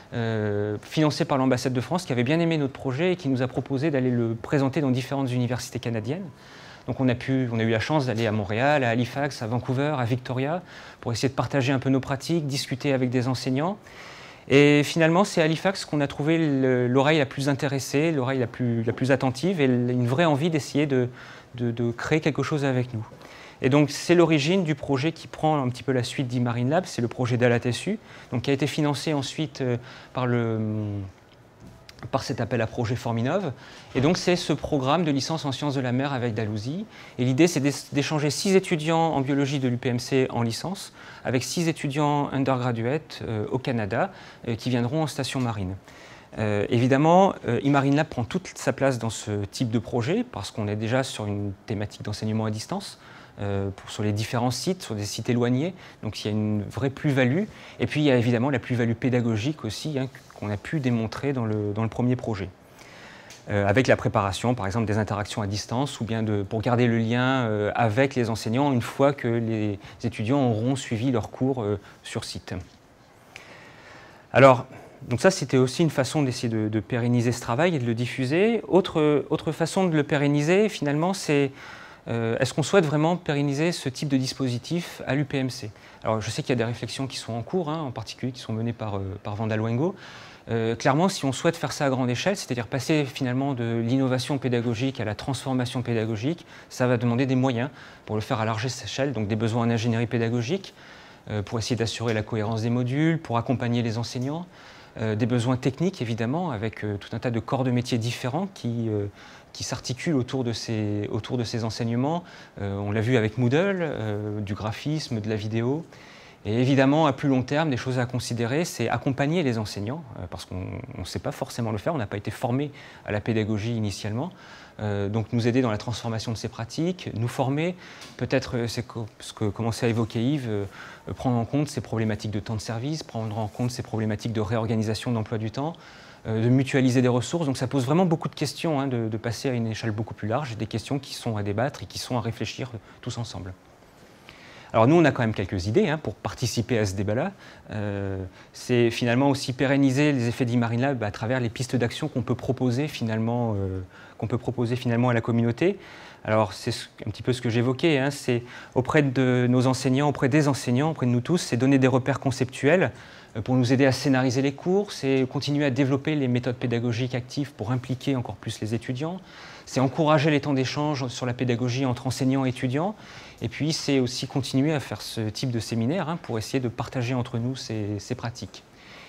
euh, financé par l'ambassade de France, qui avait bien aimé notre projet et qui nous a proposé d'aller le présenter dans différentes universités canadiennes. Donc on a, pu, on a eu la chance d'aller à Montréal, à Halifax, à Vancouver, à Victoria, pour essayer de partager un peu nos pratiques, discuter avec des enseignants. Et finalement, c'est à Halifax qu'on a trouvé l'oreille la plus intéressée, l'oreille la plus, la plus attentive et une vraie envie d'essayer de, de, de créer quelque chose avec nous. Et donc c'est l'origine du projet qui prend un petit peu la suite d'eMarinLab, c'est le projet d'Alatessu, donc qui a été financé ensuite euh, par le... par cet appel à projet Forminov. Et donc c'est ce programme de licence en sciences de la mer avec Dalhousie. Et l'idée c'est d'échanger six étudiants en biologie de l'U P M C en licence avec six étudiants undergraduates euh, au Canada euh, qui viendront en station marine. Euh, évidemment, euh, eMarinLab prend toute sa place dans ce type de projet parce qu'on est déjà sur une thématique d'enseignement à distance. Euh, pour, sur les différents sites, sur des sites éloignés. Donc il y a une vraie plus-value. Et puis il y a évidemment la plus-value pédagogique aussi, hein, qu'on a pu démontrer dans le, dans le premier projet. Euh, avec la préparation, par exemple, des interactions à distance, ou bien de, pour garder le lien euh, avec les enseignants une fois que les étudiants auront suivi leurs cours euh, sur site. Alors, donc ça, c'était aussi une façon d'essayer de, de pérenniser ce travail et de le diffuser. Autre, autre façon de le pérenniser, finalement, c'est Euh, est-ce qu'on souhaite vraiment pérenniser ce type de dispositif à l'U P M C? Alors je sais qu'il y a des réflexions qui sont en cours, hein, en particulier qui sont menées par, euh, par Vanda Luengo. Euh, clairement, si on souhaite faire ça à grande échelle, c'est-à-dire passer finalement de l'innovation pédagogique à la transformation pédagogique, ça va demander des moyens pour le faire à large échelle, donc des besoins en ingénierie pédagogique, euh, pour essayer d'assurer la cohérence des modules, pour accompagner les enseignants, euh, des besoins techniques évidemment, avec euh, tout un tas de corps de métiers différents qui... Euh, qui s'articulent autour de ces, autour de ces enseignements. Euh, on l'a vu avec Moodle, euh, du graphisme, de la vidéo. Et évidemment, à plus long terme, des choses à considérer, c'est accompagner les enseignants, euh, parce qu'on ne sait pas forcément le faire, on n'a pas été formé à la pédagogie initialement. Euh, donc nous aider dans la transformation de ces pratiques, nous former, peut-être, c'est ce que commençait à évoquer Yves, euh, prendre en compte ces problématiques de temps de service, prendre en compte ces problématiques de réorganisation d'emploi du temps, de mutualiser des ressources. Donc ça pose vraiment beaucoup de questions, hein, de, de passer à une échelle beaucoup plus large, des questions qui sont à débattre et qui sont à réfléchir tous ensemble. Alors nous, on a quand même quelques idées hein, pour participer à ce débat-là. Euh, c'est finalement aussi pérenniser les effets d'eMarinLab à travers les pistes d'action qu'on peut proposer finalement, euh, qu'on peut proposer finalement à la communauté. Alors c'est un petit peu ce que j'évoquais, hein, c'est auprès de nos enseignants, auprès des enseignants, auprès de nous tous, c'est donner des repères conceptuels pour nous aider à scénariser les cours, c'est continuer à développer les méthodes pédagogiques actives pour impliquer encore plus les étudiants, c'est encourager les temps d'échange sur la pédagogie entre enseignants et étudiants, et puis c'est aussi continuer à faire ce type de séminaire hein, pour essayer de partager entre nous ces, ces pratiques.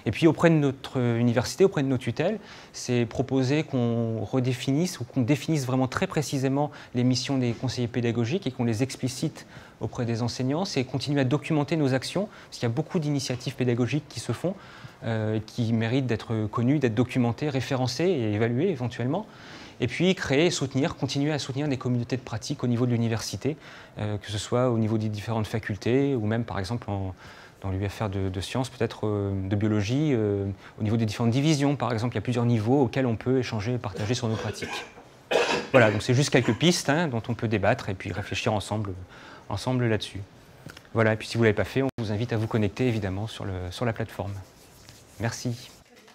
Et puis auprès de notre université, auprès de nos tutelles, c'est proposer qu'on redéfinisse ou qu'on définisse vraiment très précisément les missions des conseillers pédagogiques et qu'on les explicite auprès des enseignants. C'est continuer à documenter nos actions, parce qu'il y a beaucoup d'initiatives pédagogiques qui se font, euh, qui méritent d'être connues, d'être documentées, référencées et évaluées éventuellement. Et puis créer et soutenir, continuer à soutenir des communautés de pratique au niveau de l'université, euh, que ce soit au niveau des différentes facultés ou même par exemple en, dans l'U F R de, de sciences, peut-être euh, de biologie, euh, au niveau des différentes divisions par exemple. Il y a plusieurs niveaux auxquels on peut échanger et partager sur nos pratiques. Voilà, donc c'est juste quelques pistes hein, dont on peut débattre et puis réfléchir ensemble, ensemble là-dessus. Voilà, et puis si vous ne l'avez pas fait, on vous invite à vous connecter évidemment sur, le, sur la plateforme. Merci.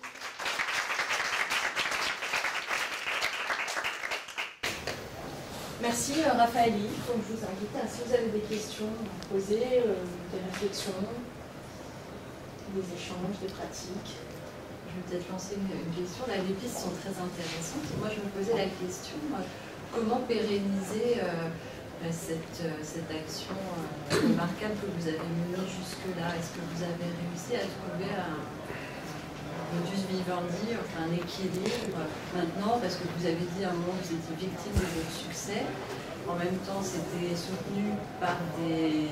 Merci euh, Raphaël. Donc, je vous invite à, si vous avez des questions à poser, euh, des réflexions, des échanges, des pratiques. Je vais peut-être lancer une, une question. Là, les pistes sont très intéressantes. Moi, je me posais la question, euh, comment pérenniser euh, cette, euh, cette action euh, remarquable que vous avez menée jusque-là? Est-ce que vous avez réussi à trouver un modus vivendi, enfin un équilibre maintenant? Parce que vous avez dit à un moment que vous étiez victime de votre succès. En même temps, c'était soutenu par des,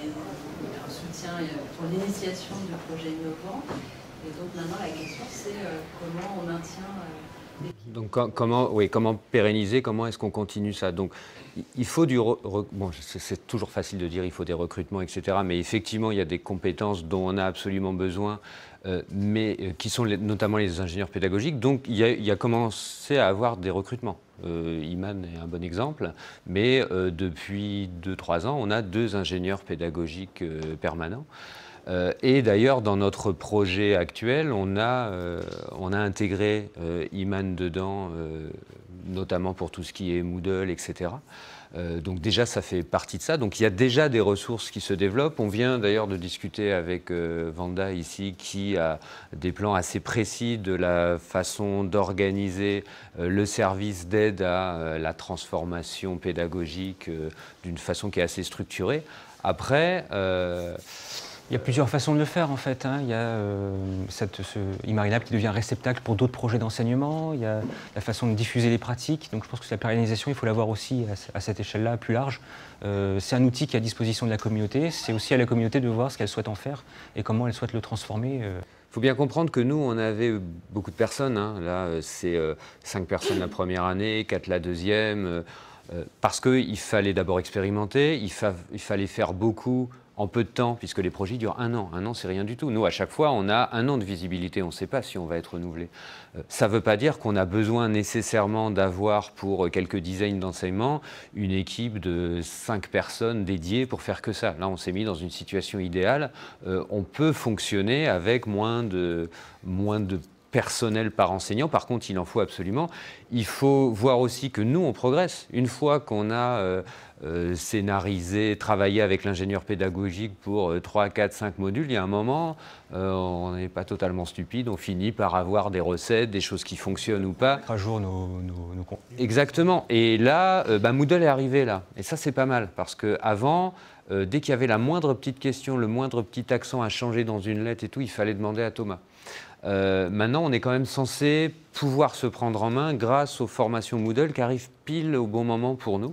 un soutien pour l'initiation de projets innovants. Et donc maintenant, la question, c'est euh, comment on maintient euh, l'équilibre. Donc comment, oui, comment pérenniser, comment est-ce qu'on continue ça? Donc il faut du... Re, re, bon, c'est toujours facile de dire il faut des recrutements, et cetera. Mais effectivement, il y a des compétences dont on a absolument besoin, euh, mais euh, qui sont les, notamment les ingénieurs pédagogiques. Donc il y a, il y a commencé à avoir des recrutements. Euh, Iman est un bon exemple, mais euh, depuis deux trois ans, on a deux ingénieurs pédagogiques euh, permanents. Euh, et d'ailleurs, dans notre projet actuel, on a, euh, on a intégré euh, Iman dedans, euh, notamment pour tout ce qui est Moodle, et cetera. Euh, donc déjà, ça fait partie de ça. Donc il y a déjà des ressources qui se développent. On vient d'ailleurs de discuter avec euh, Vanda ici, qui a des plans assez précis de la façon d'organiser euh, le service d'aide à euh, la transformation pédagogique euh, d'une façon qui est assez structurée. Après... Euh, Il y a plusieurs façons de le faire en fait. Hein. Il y a euh, cette, ce Imarinab qui devient réceptacle pour d'autres projets d'enseignement. Il y a la façon de diffuser les pratiques. Donc je pense que la pérennisation, il faut l'avoir aussi à, à cette échelle-là, plus large. Euh, c'est un outil qui est à disposition de la communauté. C'est aussi à la communauté de voir ce qu'elle souhaite en faire et comment elle souhaite le transformer. Euh. Il faut bien comprendre que nous, on avait beaucoup de personnes. Hein. Là, c'est euh, cinq personnes la première année, quatre la deuxième. Euh, parce qu'il fallait d'abord expérimenter, il, fa il fallait faire beaucoup en peu de temps, puisque les projets durent un an. Un an, c'est rien du tout. Nous, à chaque fois, on a un an de visibilité. On ne sait pas si on va être renouvelé. Euh, ça ne veut pas dire qu'on a besoin nécessairement d'avoir, pour quelques dizaines d'enseignements, une équipe de cinq personnes dédiées pour faire que ça. Là, on s'est mis dans une situation idéale. Euh, on peut fonctionner avec moins de, moins de personnel par enseignant. Par contre, il en faut absolument. Il faut voir aussi que nous, on progresse. Une fois qu'on a euh, euh, scénarisé, travaillé avec l'ingénieur pédagogique pour euh, trois, quatre, cinq modules, il y a un moment, euh, on n'est pas totalement stupide, on finit par avoir des recettes, des choses qui fonctionnent ou pas. Mettre à jour nos, nos, nos contenus. Exactement. Et là, euh, bah, Moodle est arrivé là. Et ça, c'est pas mal, parce qu'avant, euh, dès qu'il y avait la moindre petite question, le moindre petit accent à changer dans une lettre et tout, il fallait demander à Thomas. Euh, maintenant, on est quand même censé pouvoir se prendre en main grâce aux formations Moodle qui arrivent pile au bon moment pour nous.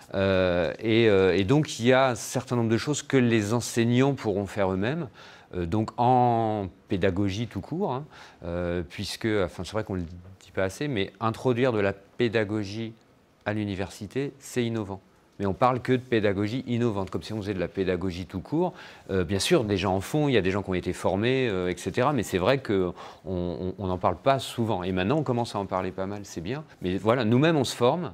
Euh, et, euh, et donc, il y a un certain nombre de choses que les enseignants pourront faire eux-mêmes. Euh, donc, en pédagogie tout court, hein, euh, puisque, enfin, c'est vrai qu'on ne le dit pas assez, mais introduire de la pédagogie à l'université, c'est innovant. Mais on parle que de pédagogie innovante, comme si on faisait de la pédagogie tout court. Euh, bien sûr, des gens en font, il y a des gens qui ont été formés, euh, et cetera. Mais c'est vrai qu'on n'en parle pas souvent. Et maintenant, on commence à en parler pas mal, c'est bien. Mais voilà, nous-mêmes, on se forme.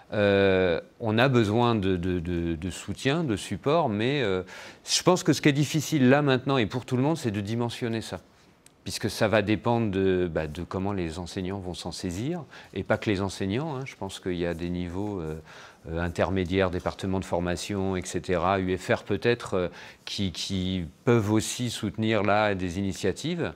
Euh, on a besoin de, de, de, de soutien, de support. Mais euh, je pense que ce qui est difficile là, maintenant, et pour tout le monde, c'est de dimensionner ça. Puisque ça va dépendre de, bah, de comment les enseignants vont s'en saisir. Et pas que les enseignants. Hein. Je pense qu'il y a des niveaux... Euh, Euh, intermédiaires, départements de formation, et cetera, U F R peut-être, euh, qui, qui peuvent aussi soutenir là des initiatives.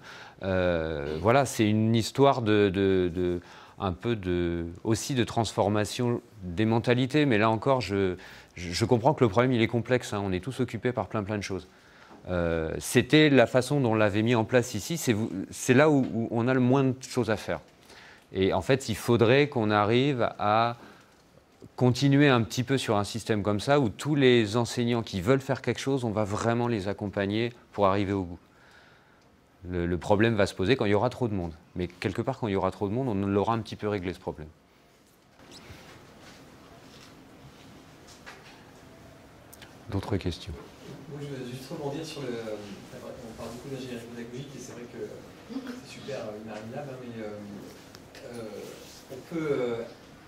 Euh, voilà, c'est une histoire de, de, de, un peu de, aussi de transformation des mentalités, mais là encore, je, je, je comprends que le problème il est complexe. Hein, on est tous occupés par plein plein de choses. Euh, C'était la façon dont on l'avait mis en place ici. C'est là où, où on a le moins de choses à faire. Et en fait, il faudrait qu'on arrive à continuer un petit peu sur un système comme ça, où tous les enseignants qui veulent faire quelque chose, on va vraiment les accompagner pour arriver au bout. Le, le problème va se poser quand il y aura trop de monde. Mais quelque part, quand il y aura trop de monde, on l'aura un petit peu réglé, ce problème. D'autres questions? Moi, je veux juste rebondir sur le... On parle beaucoup d'ingénierie pédagogique et c'est vrai que c'est super, Marine Lab, hein, mais euh, euh, on, peut, euh,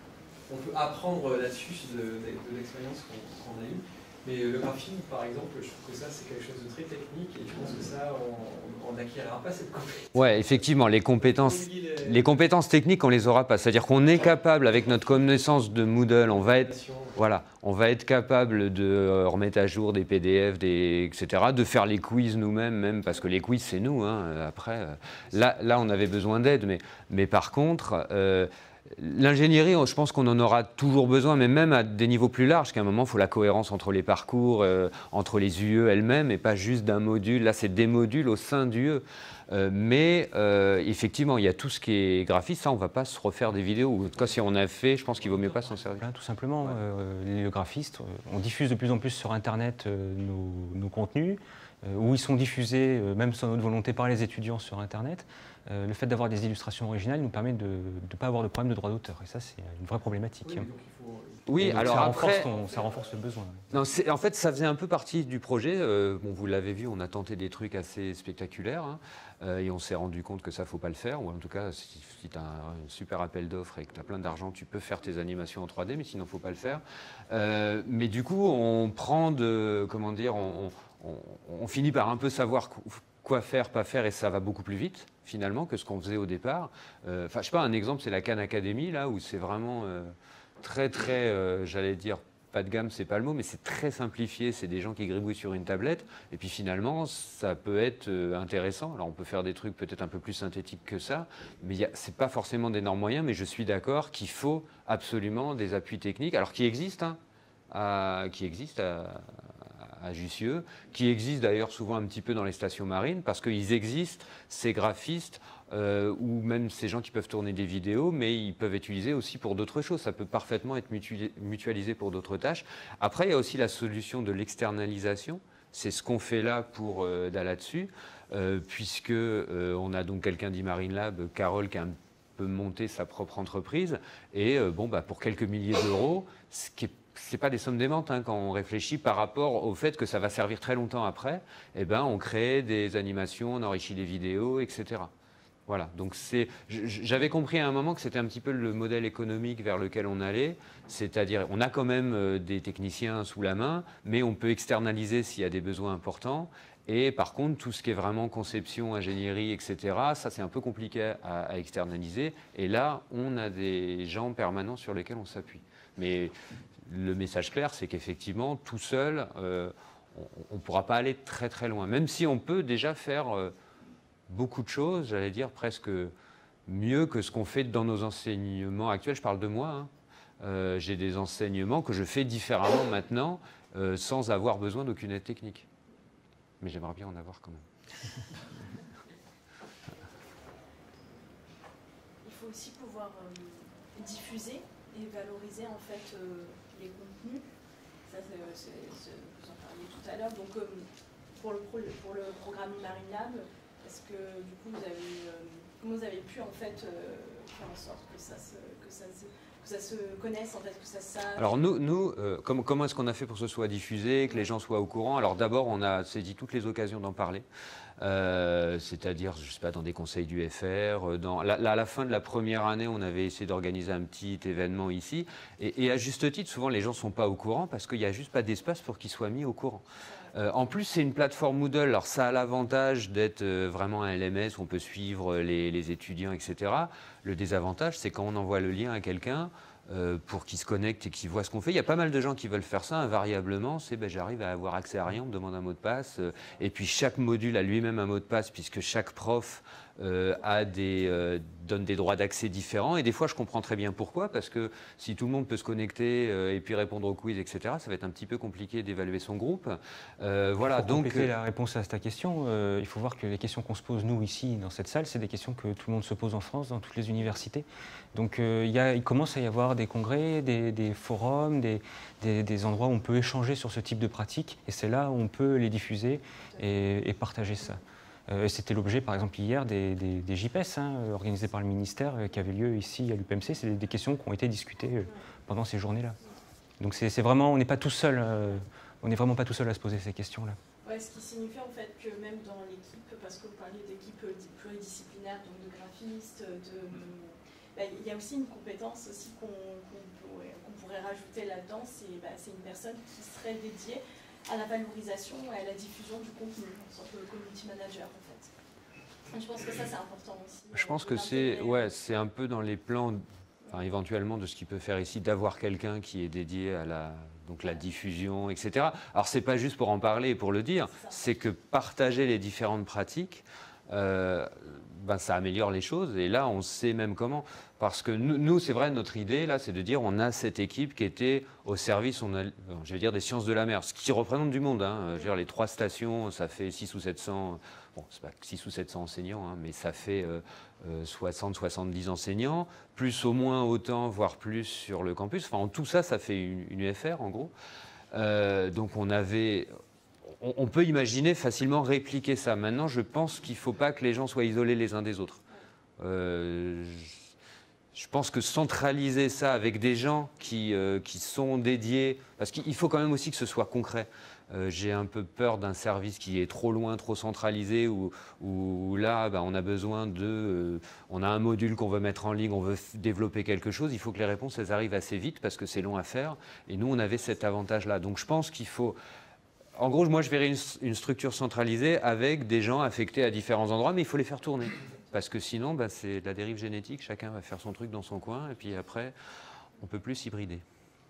on peut apprendre là-dessus de, de, de l'expérience qu'on qu'on a eue. Mais le graphisme, par exemple, je trouve que ça, c'est quelque chose de très technique et je pense que ça, on n'acquérera pas cette compétence. Oui, effectivement, les compétences, les compétences techniques, on ne les aura pas. C'est-à-dire qu'on est capable, avec notre connaissance de Moodle, on va être, voilà, on va être capable de remettre à jour des P D F, des, et cetera, de faire les quiz nous-mêmes, même, parce que les quiz, c'est nous. Hein, après, là, là, on avait besoin d'aide, mais, mais par contre... Euh, l'ingénierie, je pense qu'on en aura toujours besoin, mais même à des niveaux plus larges, qu'à un moment, il faut la cohérence entre les parcours, euh, entre les U E elles-mêmes, et pas juste d'un module. Là, c'est des modules au sein du U E. Euh, mais euh, effectivement, il y a tout ce qui est graphiste. Ça, on ne va pas se refaire des vidéos. Ou en tout cas, si on a fait, je pense qu'il vaut mieux pas s'en servir. Tout simplement, ouais. euh, les graphistes, on diffuse de plus en plus sur Internet euh, nos, nos contenus, euh, où ils sont diffusés, euh, même sans notre volonté, par les étudiants sur Internet. Euh, le fait d'avoir des illustrations originales nous permet de ne pas avoir de problème de droit d'auteur. Et ça, c'est une vraie problématique. Oui, donc il faut... Oui, alors ça après, renforce, ton, ça renforce le besoin. Non, en fait, ça faisait un peu partie du projet. Euh, bon, vous l'avez vu, on a tenté des trucs assez spectaculaires, hein, euh, et on s'est rendu compte que ça, faut pas le faire. Ou en tout cas, si, si tu as un, un super appel d'offres et que tu as plein d'argent, tu peux faire tes animations en trois D, mais sinon, faut pas le faire. Euh, mais du coup, on prend de, comment dire, on, on, on finit par un peu savoir quoi faire, pas faire, et ça va beaucoup plus vite, finalement, que ce qu'on faisait au départ. Euh, enfin, je sais pas, un exemple, c'est la Khan Academy, là, où c'est vraiment... Euh, très, très, euh, j'allais dire, pas de gamme, c'est pas le mot, mais c'est très simplifié. C'est des gens qui gribouillent sur une tablette. Et puis finalement, ça peut être euh, intéressant. Alors on peut faire des trucs peut-être un peu plus synthétiques que ça, mais ce n'est pas forcément d'énormes moyens. Mais je suis d'accord qu'il faut absolument des appuis techniques, alors qui existent, hein, à, qui existent à, à Jussieu, qui existent d'ailleurs souvent un petit peu dans les stations marines, parce qu'ils existent, ces graphistes, Euh, ou même ces gens qui peuvent tourner des vidéos, mais ils peuvent être utilisés aussi pour d'autres choses. Ça peut parfaitement être mutualisé pour d'autres tâches. Après, il y a aussi la solution de l'externalisation. C'est ce qu'on fait là pour euh, là-dessus, euh, puisque euh, on a donc quelqu'un d'Imarine Lab, Carole, qui a un peu monté sa propre entreprise, et euh, bon, bah, pour quelques milliers d'euros, ce qui est c'est pas des sommes démentes, hein, quand on réfléchit par rapport au fait que ça va servir très longtemps après. Eh ben, on crée des animations, on enrichit les vidéos, et cetera. Voilà, donc j'avais compris à un moment que c'était un petit peu le modèle économique vers lequel on allait, c'est-à-dire on a quand même des techniciens sous la main, mais on peut externaliser s'il y a des besoins importants, et par contre tout ce qui est vraiment conception, ingénierie, et cetera, ça c'est un peu compliqué à, à externaliser, et là on a des gens permanents sur lesquels on s'appuie. Mais le message clair, c'est qu'effectivement, tout seul, euh, on ne pourra pas aller très très loin, même si on peut déjà faire... Euh, beaucoup de choses, j'allais dire presque mieux que ce qu'on fait dans nos enseignements actuels. Je parle de moi. Hein. Euh, j'ai des enseignements que je fais différemment maintenant, euh, sans avoir besoin d'aucune aide technique. Mais j'aimerais bien en avoir quand même. Il faut aussi pouvoir euh, diffuser et valoriser en fait euh, les contenus. Ça, c'est, c'est, vous en parliez tout à l'heure. Donc, euh, pour, le pro, pour le programme Imarine Lab, est-ce que du coup vous avez, euh, comment vous avez pu en fait euh, faire en sorte que ça se, que ça se, que ça se connaisse, en fait, que ça se sache? Alors nous, nous euh, comment, comment est-ce qu'on a fait pour que ce soit diffusé, que les gens soient au courant? Alors d'abord, on a saisi toutes les occasions d'en parler, euh, c'est-à-dire, je sais pas, dans des conseils du F R. Dans, la, la, à la fin de la première année, on avait essayé d'organiser un petit événement ici, et, et à juste titre, souvent les gens ne sont pas au courant parce qu'il n'y a juste pas d'espace pour qu'ils soient mis au courant. Euh, en plus, c'est une plateforme Moodle, alors ça a l'avantage d'être euh, vraiment un L M S où on peut suivre les, les étudiants, et cetera. Le désavantage, c'est quand on envoie le lien à quelqu'un euh, pour qu'il se connecte et qu'il voit ce qu'on fait. Il y a pas mal de gens qui veulent faire ça invariablement, c'est ben, j'arrive à avoir accès à rien, on me demande un mot de passe, euh, et puis chaque module a lui-même un mot de passe, puisque chaque prof euh, a des, euh, donne des droits d'accès différents. Et des fois, je comprends très bien pourquoi, parce que si tout le monde peut se connecter euh, et puis répondre aux quiz, et cetera, ça va être un petit peu compliqué d'évaluer son groupe. Euh, voilà, Pour donc compléter la réponse à ta question, euh, il faut voir que les questions qu'on se pose, nous, ici, dans cette salle, c'est des questions que tout le monde se pose en France, dans toutes les universités. Donc, euh, il, y a, il commence à y avoir des congrès, des, des forums, des, des, des endroits où on peut échanger sur ce type de pratiques, et c'est là où on peut les diffuser et, et partager ça. Euh, C'était l'objet, par exemple, hier, des, des, des J P E S, hein, organisés par le ministère, euh, qui avaient lieu ici à l'U P M C. C'est des, des questions qui ont été discutées euh, pendant ces journées-là. Donc c'est vraiment, on n'est pas tout seul, euh, on n'est vraiment pas tout seul à se poser ces questions-là. Ouais, ce qui signifie en fait que même dans l'équipe, parce que vous parliez d'équipe pluridisciplinaire, donc de graphistes, de, bah, il y a aussi une compétence aussi qu'on qu'on pourrait, qu'on pourrait rajouter là-dedans, c'est bah, une personne qui serait dédiée à la valorisation et à la diffusion du contenu, en tant que community manager en fait. Et je pense que ça c'est important aussi. Je pense euh, que c'est ouais, c'est un peu dans les plans, enfin, éventuellement de ce qu'il peut faire ici, d'avoir quelqu'un qui est dédié à la, donc, la diffusion, et cetera. Alors c'est pas juste pour en parler et pour le dire, c'est que partager les différentes pratiques, euh, ben, ça améliore les choses et là on sait même comment. Parce que nous, nous c'est vrai, notre idée là, c'est de dire on a cette équipe qui était au service, on a, je vais dire, des sciences de la mer, ce qui représente du monde. Hein. Je veux dire, les trois stations, ça fait six ou sept cents, bon, c'est pas six ou sept cents enseignants, hein, mais ça fait euh, euh, soixante soixante-dix enseignants, plus au moins autant, voire plus sur le campus. Enfin, en tout ça, ça fait une, une U F R en gros. Euh, donc on avait... On, on peut imaginer facilement répliquer ça. Maintenant, je pense qu'il ne faut pas que les gens soient isolés les uns des autres. Euh, Je pense que centraliser ça avec des gens qui, euh, qui sont dédiés, parce qu'il faut quand même aussi que ce soit concret. Euh, J'ai un peu peur d'un service qui est trop loin, trop centralisé, où, où là, bah, on a besoin de... Euh, on a un module qu'on veut mettre en ligne, on veut développer quelque chose, il faut que les réponses, elles arrivent assez vite, parce que c'est long à faire. Et nous, on avait cet avantage-là. Donc je pense qu'il faut... En gros, moi, je verrais une, une structure centralisée avec des gens affectés à différents endroits, mais il faut les faire tourner. Parce que sinon, bah, c'est de la dérive génétique, chacun va faire son truc dans son coin, et puis après, on ne peut plus s'hybrider.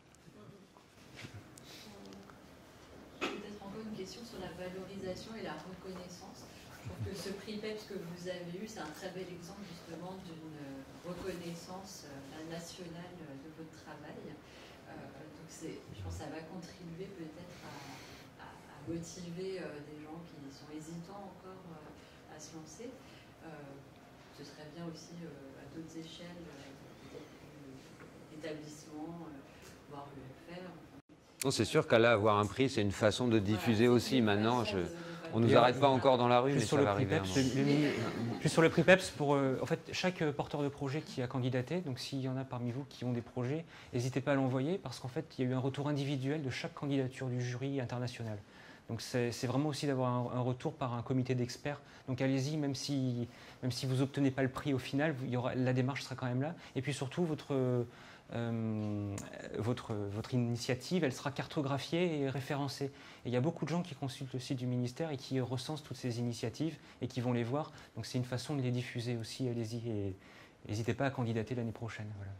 Peut-être encore une question sur la valorisation et la reconnaissance. Je trouve que ce prix P E P S que vous avez eu, c'est un très bel exemple justement d'une reconnaissance nationale de votre travail. Euh, donc je pense que ça va contribuer peut-être à, à, à motiver euh, des gens qui sont hésitants encore euh, à se lancer. Euh, ce serait bien aussi euh, à d'autres échelles, euh, établissements, euh, voire le faire. Non, c'est sûr qu'à là, avoir un prix, c'est une façon de diffuser voilà, aussi. Maintenant, je, on ne nous arrête pas encore dans la rue, mais ça va arriver. Plus sur le prix P E P S, pour, euh, en fait, chaque porteur de projet qui a candidaté, donc s'il y en a parmi vous qui ont des projets, n'hésitez pas à l'envoyer, parce qu'en fait, il y a eu un retour individuel de chaque candidature du jury international. Donc c'est vraiment aussi d'avoir un, un retour par un comité d'experts. Donc allez-y, même si, même si vous n'obtenez pas le prix au final, il y aura, la démarche sera quand même là. Et puis surtout, votre, euh, votre, votre initiative, elle sera cartographiée et référencée. Et il y a beaucoup de gens qui consultent le site du ministère et qui recensent toutes ces initiatives et qui vont les voir. Donc c'est une façon de les diffuser aussi, allez-y. Et n'hésitez pas à candidater l'année prochaine. Voilà.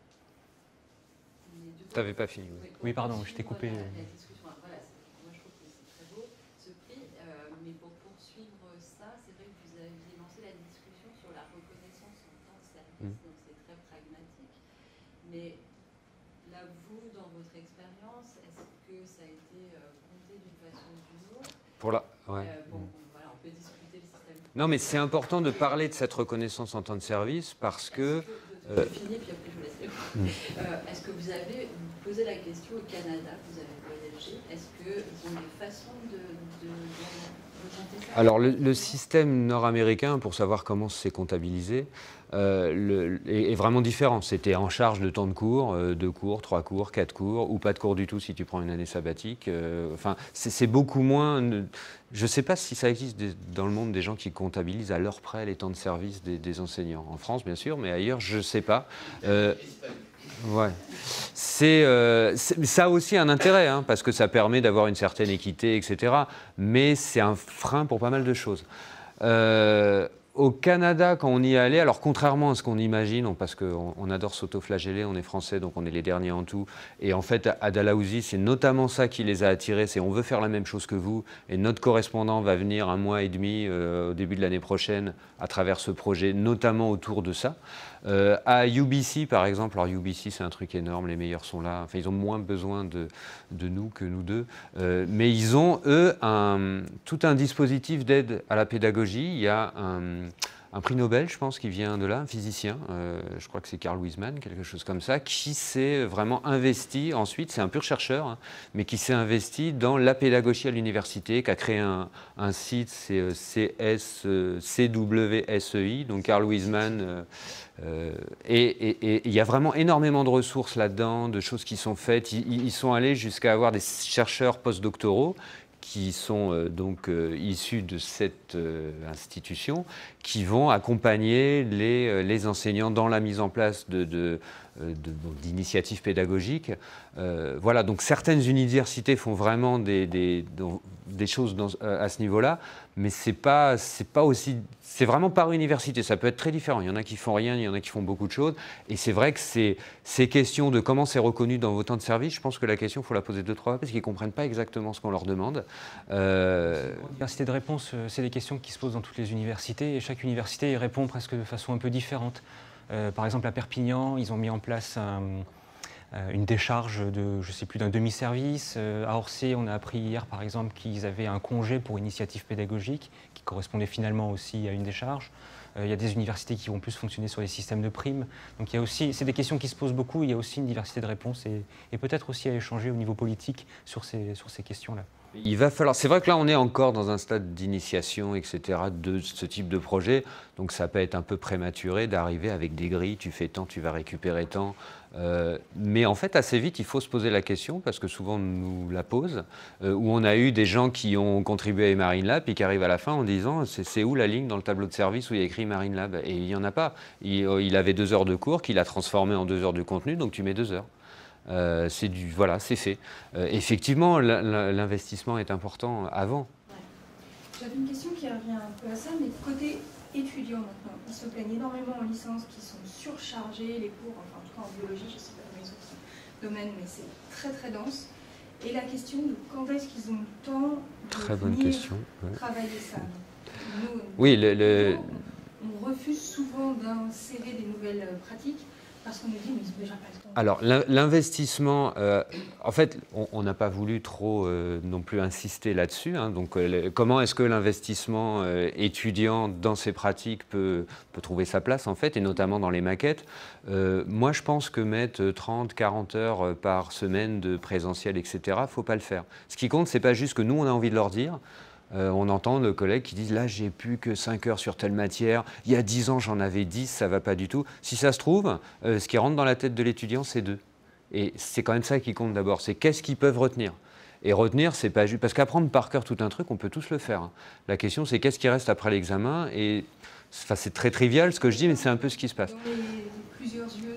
Tu n'avais pas fini. Oui, oui pardon, je t'ai coupé. Mais pour poursuivre ça, c'est vrai que vous aviez lancé la discussion sur la reconnaissance en tant que service, mmh. donc c'est très pragmatique. Mais là, vous, dans votre expérience, est-ce que ça a été euh, compté d'une façon ou d'une autre? Pour la... ouais. euh, bon, mmh. voilà, on peut discuter le système. Non, mais c'est important de parler de cette reconnaissance en temps de service parce que... Je finis, puis après je vous laisse. Mmh. Euh, est-ce que vous avez posé la question au Canada, vous avez voyagé, est-ce qu'ils ont des façons de... de, de Alors le, le système nord-américain, pour savoir comment c'est comptabilisé, euh, le, est, est vraiment différent. C'était en charge de temps de cours, euh, deux cours, trois cours, quatre cours, ou pas de cours du tout si tu prends une année sabbatique. Euh, enfin, c'est beaucoup moins... Je ne sais pas si ça existe des, dans le monde des gens qui comptabilisent à l'heure près les temps de service des, des enseignants. En France, bien sûr, mais ailleurs, je ne sais pas. Euh, Ouais. C'est, euh, ça a aussi un intérêt, hein, parce que ça permet d'avoir une certaine équité, et cetera. Mais c'est un frein pour pas mal de choses. Euh, au Canada, quand on y est allé, alors contrairement à ce qu'on imagine, parce qu'on on adore s'autoflageller, on est français, donc on est les derniers en tout, et en fait, à Dalhousie, c'est notamment ça qui les a attirés, c'est on veut faire la même chose que vous, et notre correspondant va venir un mois et demi euh, au début de l'année prochaine à travers ce projet, notamment autour de ça. Euh, à U B C, par exemple, alors U B C, c'est un truc énorme, les meilleurs sont là, enfin, ils ont moins besoin de, de nous que nous deux, euh, mais ils ont, eux, un, tout un dispositif d'aide à la pédagogie. Il y a un, un prix Nobel, je pense, qui vient de là, un physicien, euh, je crois que c'est Carl Wiesmann, quelque chose comme ça, qui s'est vraiment investi ensuite, c'est un pur chercheur, hein, mais qui s'est investi dans la pédagogie à l'université, qui a créé un, un site, c'est C W S E I, donc Carl Wiesmann. Euh, Euh, et il y a vraiment énormément de ressources là-dedans, de choses qui sont faites. Ils, ils sont allés jusqu'à avoir des chercheurs postdoctoraux qui sont euh, donc euh, issus de cette euh, institution, qui vont accompagner les, euh, les enseignants dans la mise en place de, de, de, de, d'initiatives pédagogiques. Euh, voilà, donc certaines universités font vraiment des, des, des choses dans, à ce niveau-là, mais c'est pas, c'est pas aussi, c'est vraiment par université. Ça peut être très différent. Il y en a qui font rien, il y en a qui font beaucoup de choses. Et c'est vrai que c'est, ces questions de comment c'est reconnu dans vos temps de service, je pense que la question, il faut la poser deux, trois fois parce qu'ils ne comprennent pas exactement ce qu'on leur demande. Euh... Diversité de réponses, c'est des questions qui se posent dans toutes les universités et chaque université y répond presque de façon un peu différente. Euh, par exemple, à Perpignan, ils ont mis en place un, euh, une décharge de, je sais plus, d'un demi-service. Euh, à Orsay, on a appris hier, par exemple, qu'ils avaient un congé pour initiative pédagogique qui correspondait finalement aussi à une décharge. Euh, il y a des universités qui vont plus fonctionner sur des systèmes de primes. Donc il y a aussi, c'est des questions qui se posent beaucoup. Il y a aussi une diversité de réponses et, et peut-être aussi à échanger au niveau politique sur ces, sur ces questions-là. Il va falloir. C'est vrai que là, on est encore dans un stade d'initiation, et cetera, de ce type de projet. Donc, ça peut être un peu prématuré d'arriver avec des grilles. Tu fais tant, tu vas récupérer tant. Euh, mais en fait, assez vite, il faut se poser la question parce que souvent, on nous la pose. Euh, où on a eu des gens qui ont contribué à Marine Lab et qui arrivent à la fin en disant c'est où la ligne dans le tableau de service où il y a écrit Marine Lab? Et il n'y en a pas. Il, il avait deux heures de cours qu'il a transformé en deux heures de contenu, donc tu mets deux heures. Euh, c'est du, voilà, c'est fait. Euh, effectivement, l'investissement est important avant. Ouais. J'avais une question qui revient un peu à ça, mais côté étudiant maintenant, ils se plaignent énormément en licence qui sont surchargés, les cours, enfin en tout cas en biologie, je ne sais pas dans les autres domaines, mais c'est très très dense. Et la question de quand est-ce qu'ils ont le temps de très bonne venir question, ouais. travailler ça. Nous, oui, le, le... on refuse souvent d'insérer des nouvelles pratiques. Parce qu'on nous dit, mais ils n'ont déjà pas le temps. Alors, l'investissement, euh, en fait, on n'a pas voulu trop euh, non plus insister là-dessus. Hein, donc, euh, comment est-ce que l'investissement euh, étudiant dans ces pratiques peut, peut trouver sa place, en fait, et notamment dans les maquettes? euh, Moi, je pense que mettre trente, quarante heures par semaine de présentiel, et cetera, il ne faut pas le faire. Ce qui compte, ce n'est pas juste que nous, on a envie de leur dire. Euh, on entend nos collègues qui disent « là, j'ai plus que cinq heures sur telle matière, il y a dix ans, j'en avais dix, ça ne va pas du tout ». Si ça se trouve, euh, ce qui rentre dans la tête de l'étudiant, c'est deux. Et c'est quand même ça qui compte d'abord, c'est qu'est-ce qu'ils peuvent retenir. Et retenir, c'est pas juste... Parce qu'apprendre par cœur tout un truc, on peut tous le faire. Hein. La question, c'est qu'est-ce qui reste après l'examen. Et enfin, c'est très trivial ce que je dis, mais c'est un peu ce qui se passe. Dans les plusieurs yeux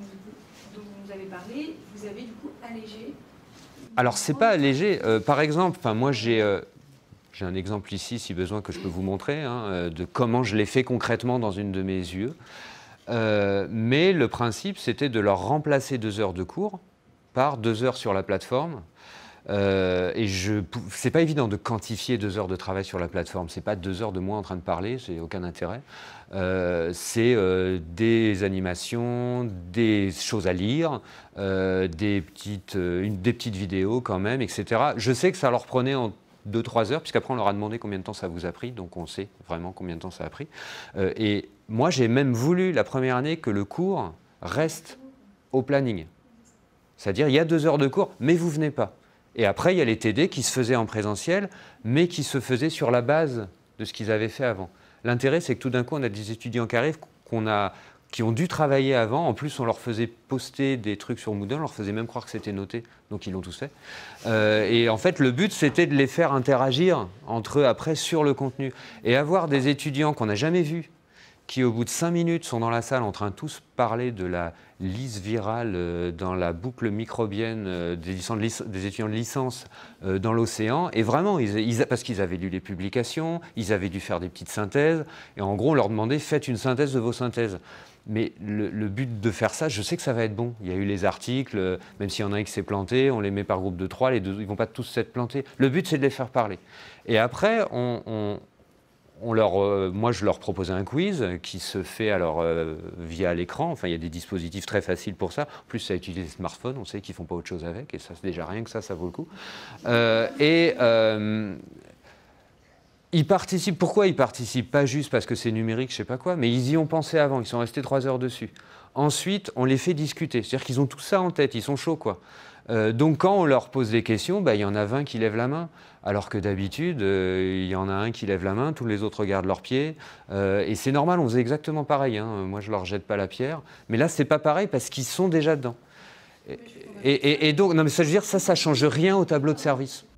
dont vous avez parlé, vous avez du coup allégé. Alors, c'est pas allégé. Euh, par exemple, moi, j'ai... Euh, J'ai un exemple ici, si besoin, que je peux vous montrer, hein, de comment je l'ai fait concrètement dans une de mes U E. Euh, mais le principe, c'était de leur remplacer deux heures de cours par deux heures sur la plateforme. Euh, et ce n'est pas évident de quantifier deux heures de travail sur la plateforme. Ce n'est pas deux heures de moi en train de parler, c'est aucun intérêt. Euh, c'est euh, des animations, des choses à lire, euh, des, petites, euh, une, des petites vidéos quand même, et cetera. Je sais que ça leur prenait en deux trois heures, puisqu'après on leur a demandé combien de temps ça vous a pris, donc on sait vraiment combien de temps ça a pris. Euh, et moi j'ai même voulu la première année que le cours reste au planning. C'est-à-dire il y a deux heures de cours, mais vous venez pas. Et après il y a les T D qui se faisaient en présentiel, mais qui se faisaient sur la base de ce qu'ils avaient fait avant. L'intérêt c'est que tout d'un coup on a des étudiants qui arrivent, qu'on a... qui ont dû travailler avant. En plus, on leur faisait poster des trucs sur Moodle, on leur faisait même croire que c'était noté, donc ils l'ont tous fait. Euh, et en fait, le but, c'était de les faire interagir entre eux après sur le contenu. Et avoir des étudiants qu'on n'a jamais vus, qui, au bout de cinq minutes, sont dans la salle en train de tous parler de la lise virale euh, dans la boucle microbienne euh, des, des étudiants de licence euh, dans l'océan. Et vraiment, ils, ils, parce qu'ils avaient lu les publications, ils avaient dû faire des petites synthèses. Et en gros, on leur demandait, faites une synthèse de vos synthèses. Mais le, le but de faire ça, je sais que ça va être bon. Il y a eu les articles, euh, même s'il y en a un qui s'est planté, on les met par groupe de trois, les deux, ils ne vont pas tous s'être plantés. Le but, c'est de les faire parler. Et après, on... on On leur, euh, moi, je leur proposais un quiz qui se fait alors euh, via l'écran. Enfin, il y a des dispositifs très faciles pour ça. En plus, ça utilise les smartphones. On sait qu'ils ne font pas autre chose avec. Et ça, c'est déjà rien que ça, ça vaut le coup. Euh, et euh, ils participent. Pourquoi ils participent? Pas juste parce que c'est numérique, je ne sais pas quoi, mais ils y ont pensé avant. Ils sont restés trois heures dessus. Ensuite, on les fait discuter. C'est-à-dire qu'ils ont tout ça en tête. Ils sont chauds, quoi. Euh, donc, quand on leur pose des questions, bah, il y en a vingt qui lèvent la main. Alors que d'habitude, euh, il y en a un qui lève la main, tous les autres regardent leurs pieds. Euh, et c'est normal, on faisait exactement pareil. Hein. Moi, je ne leur jette pas la pierre. Mais là, ce n'est pas pareil parce qu'ils sont déjà dedans. Et, et, et donc, non, mais ça veut dire ça, ça ne change rien au tableau de service.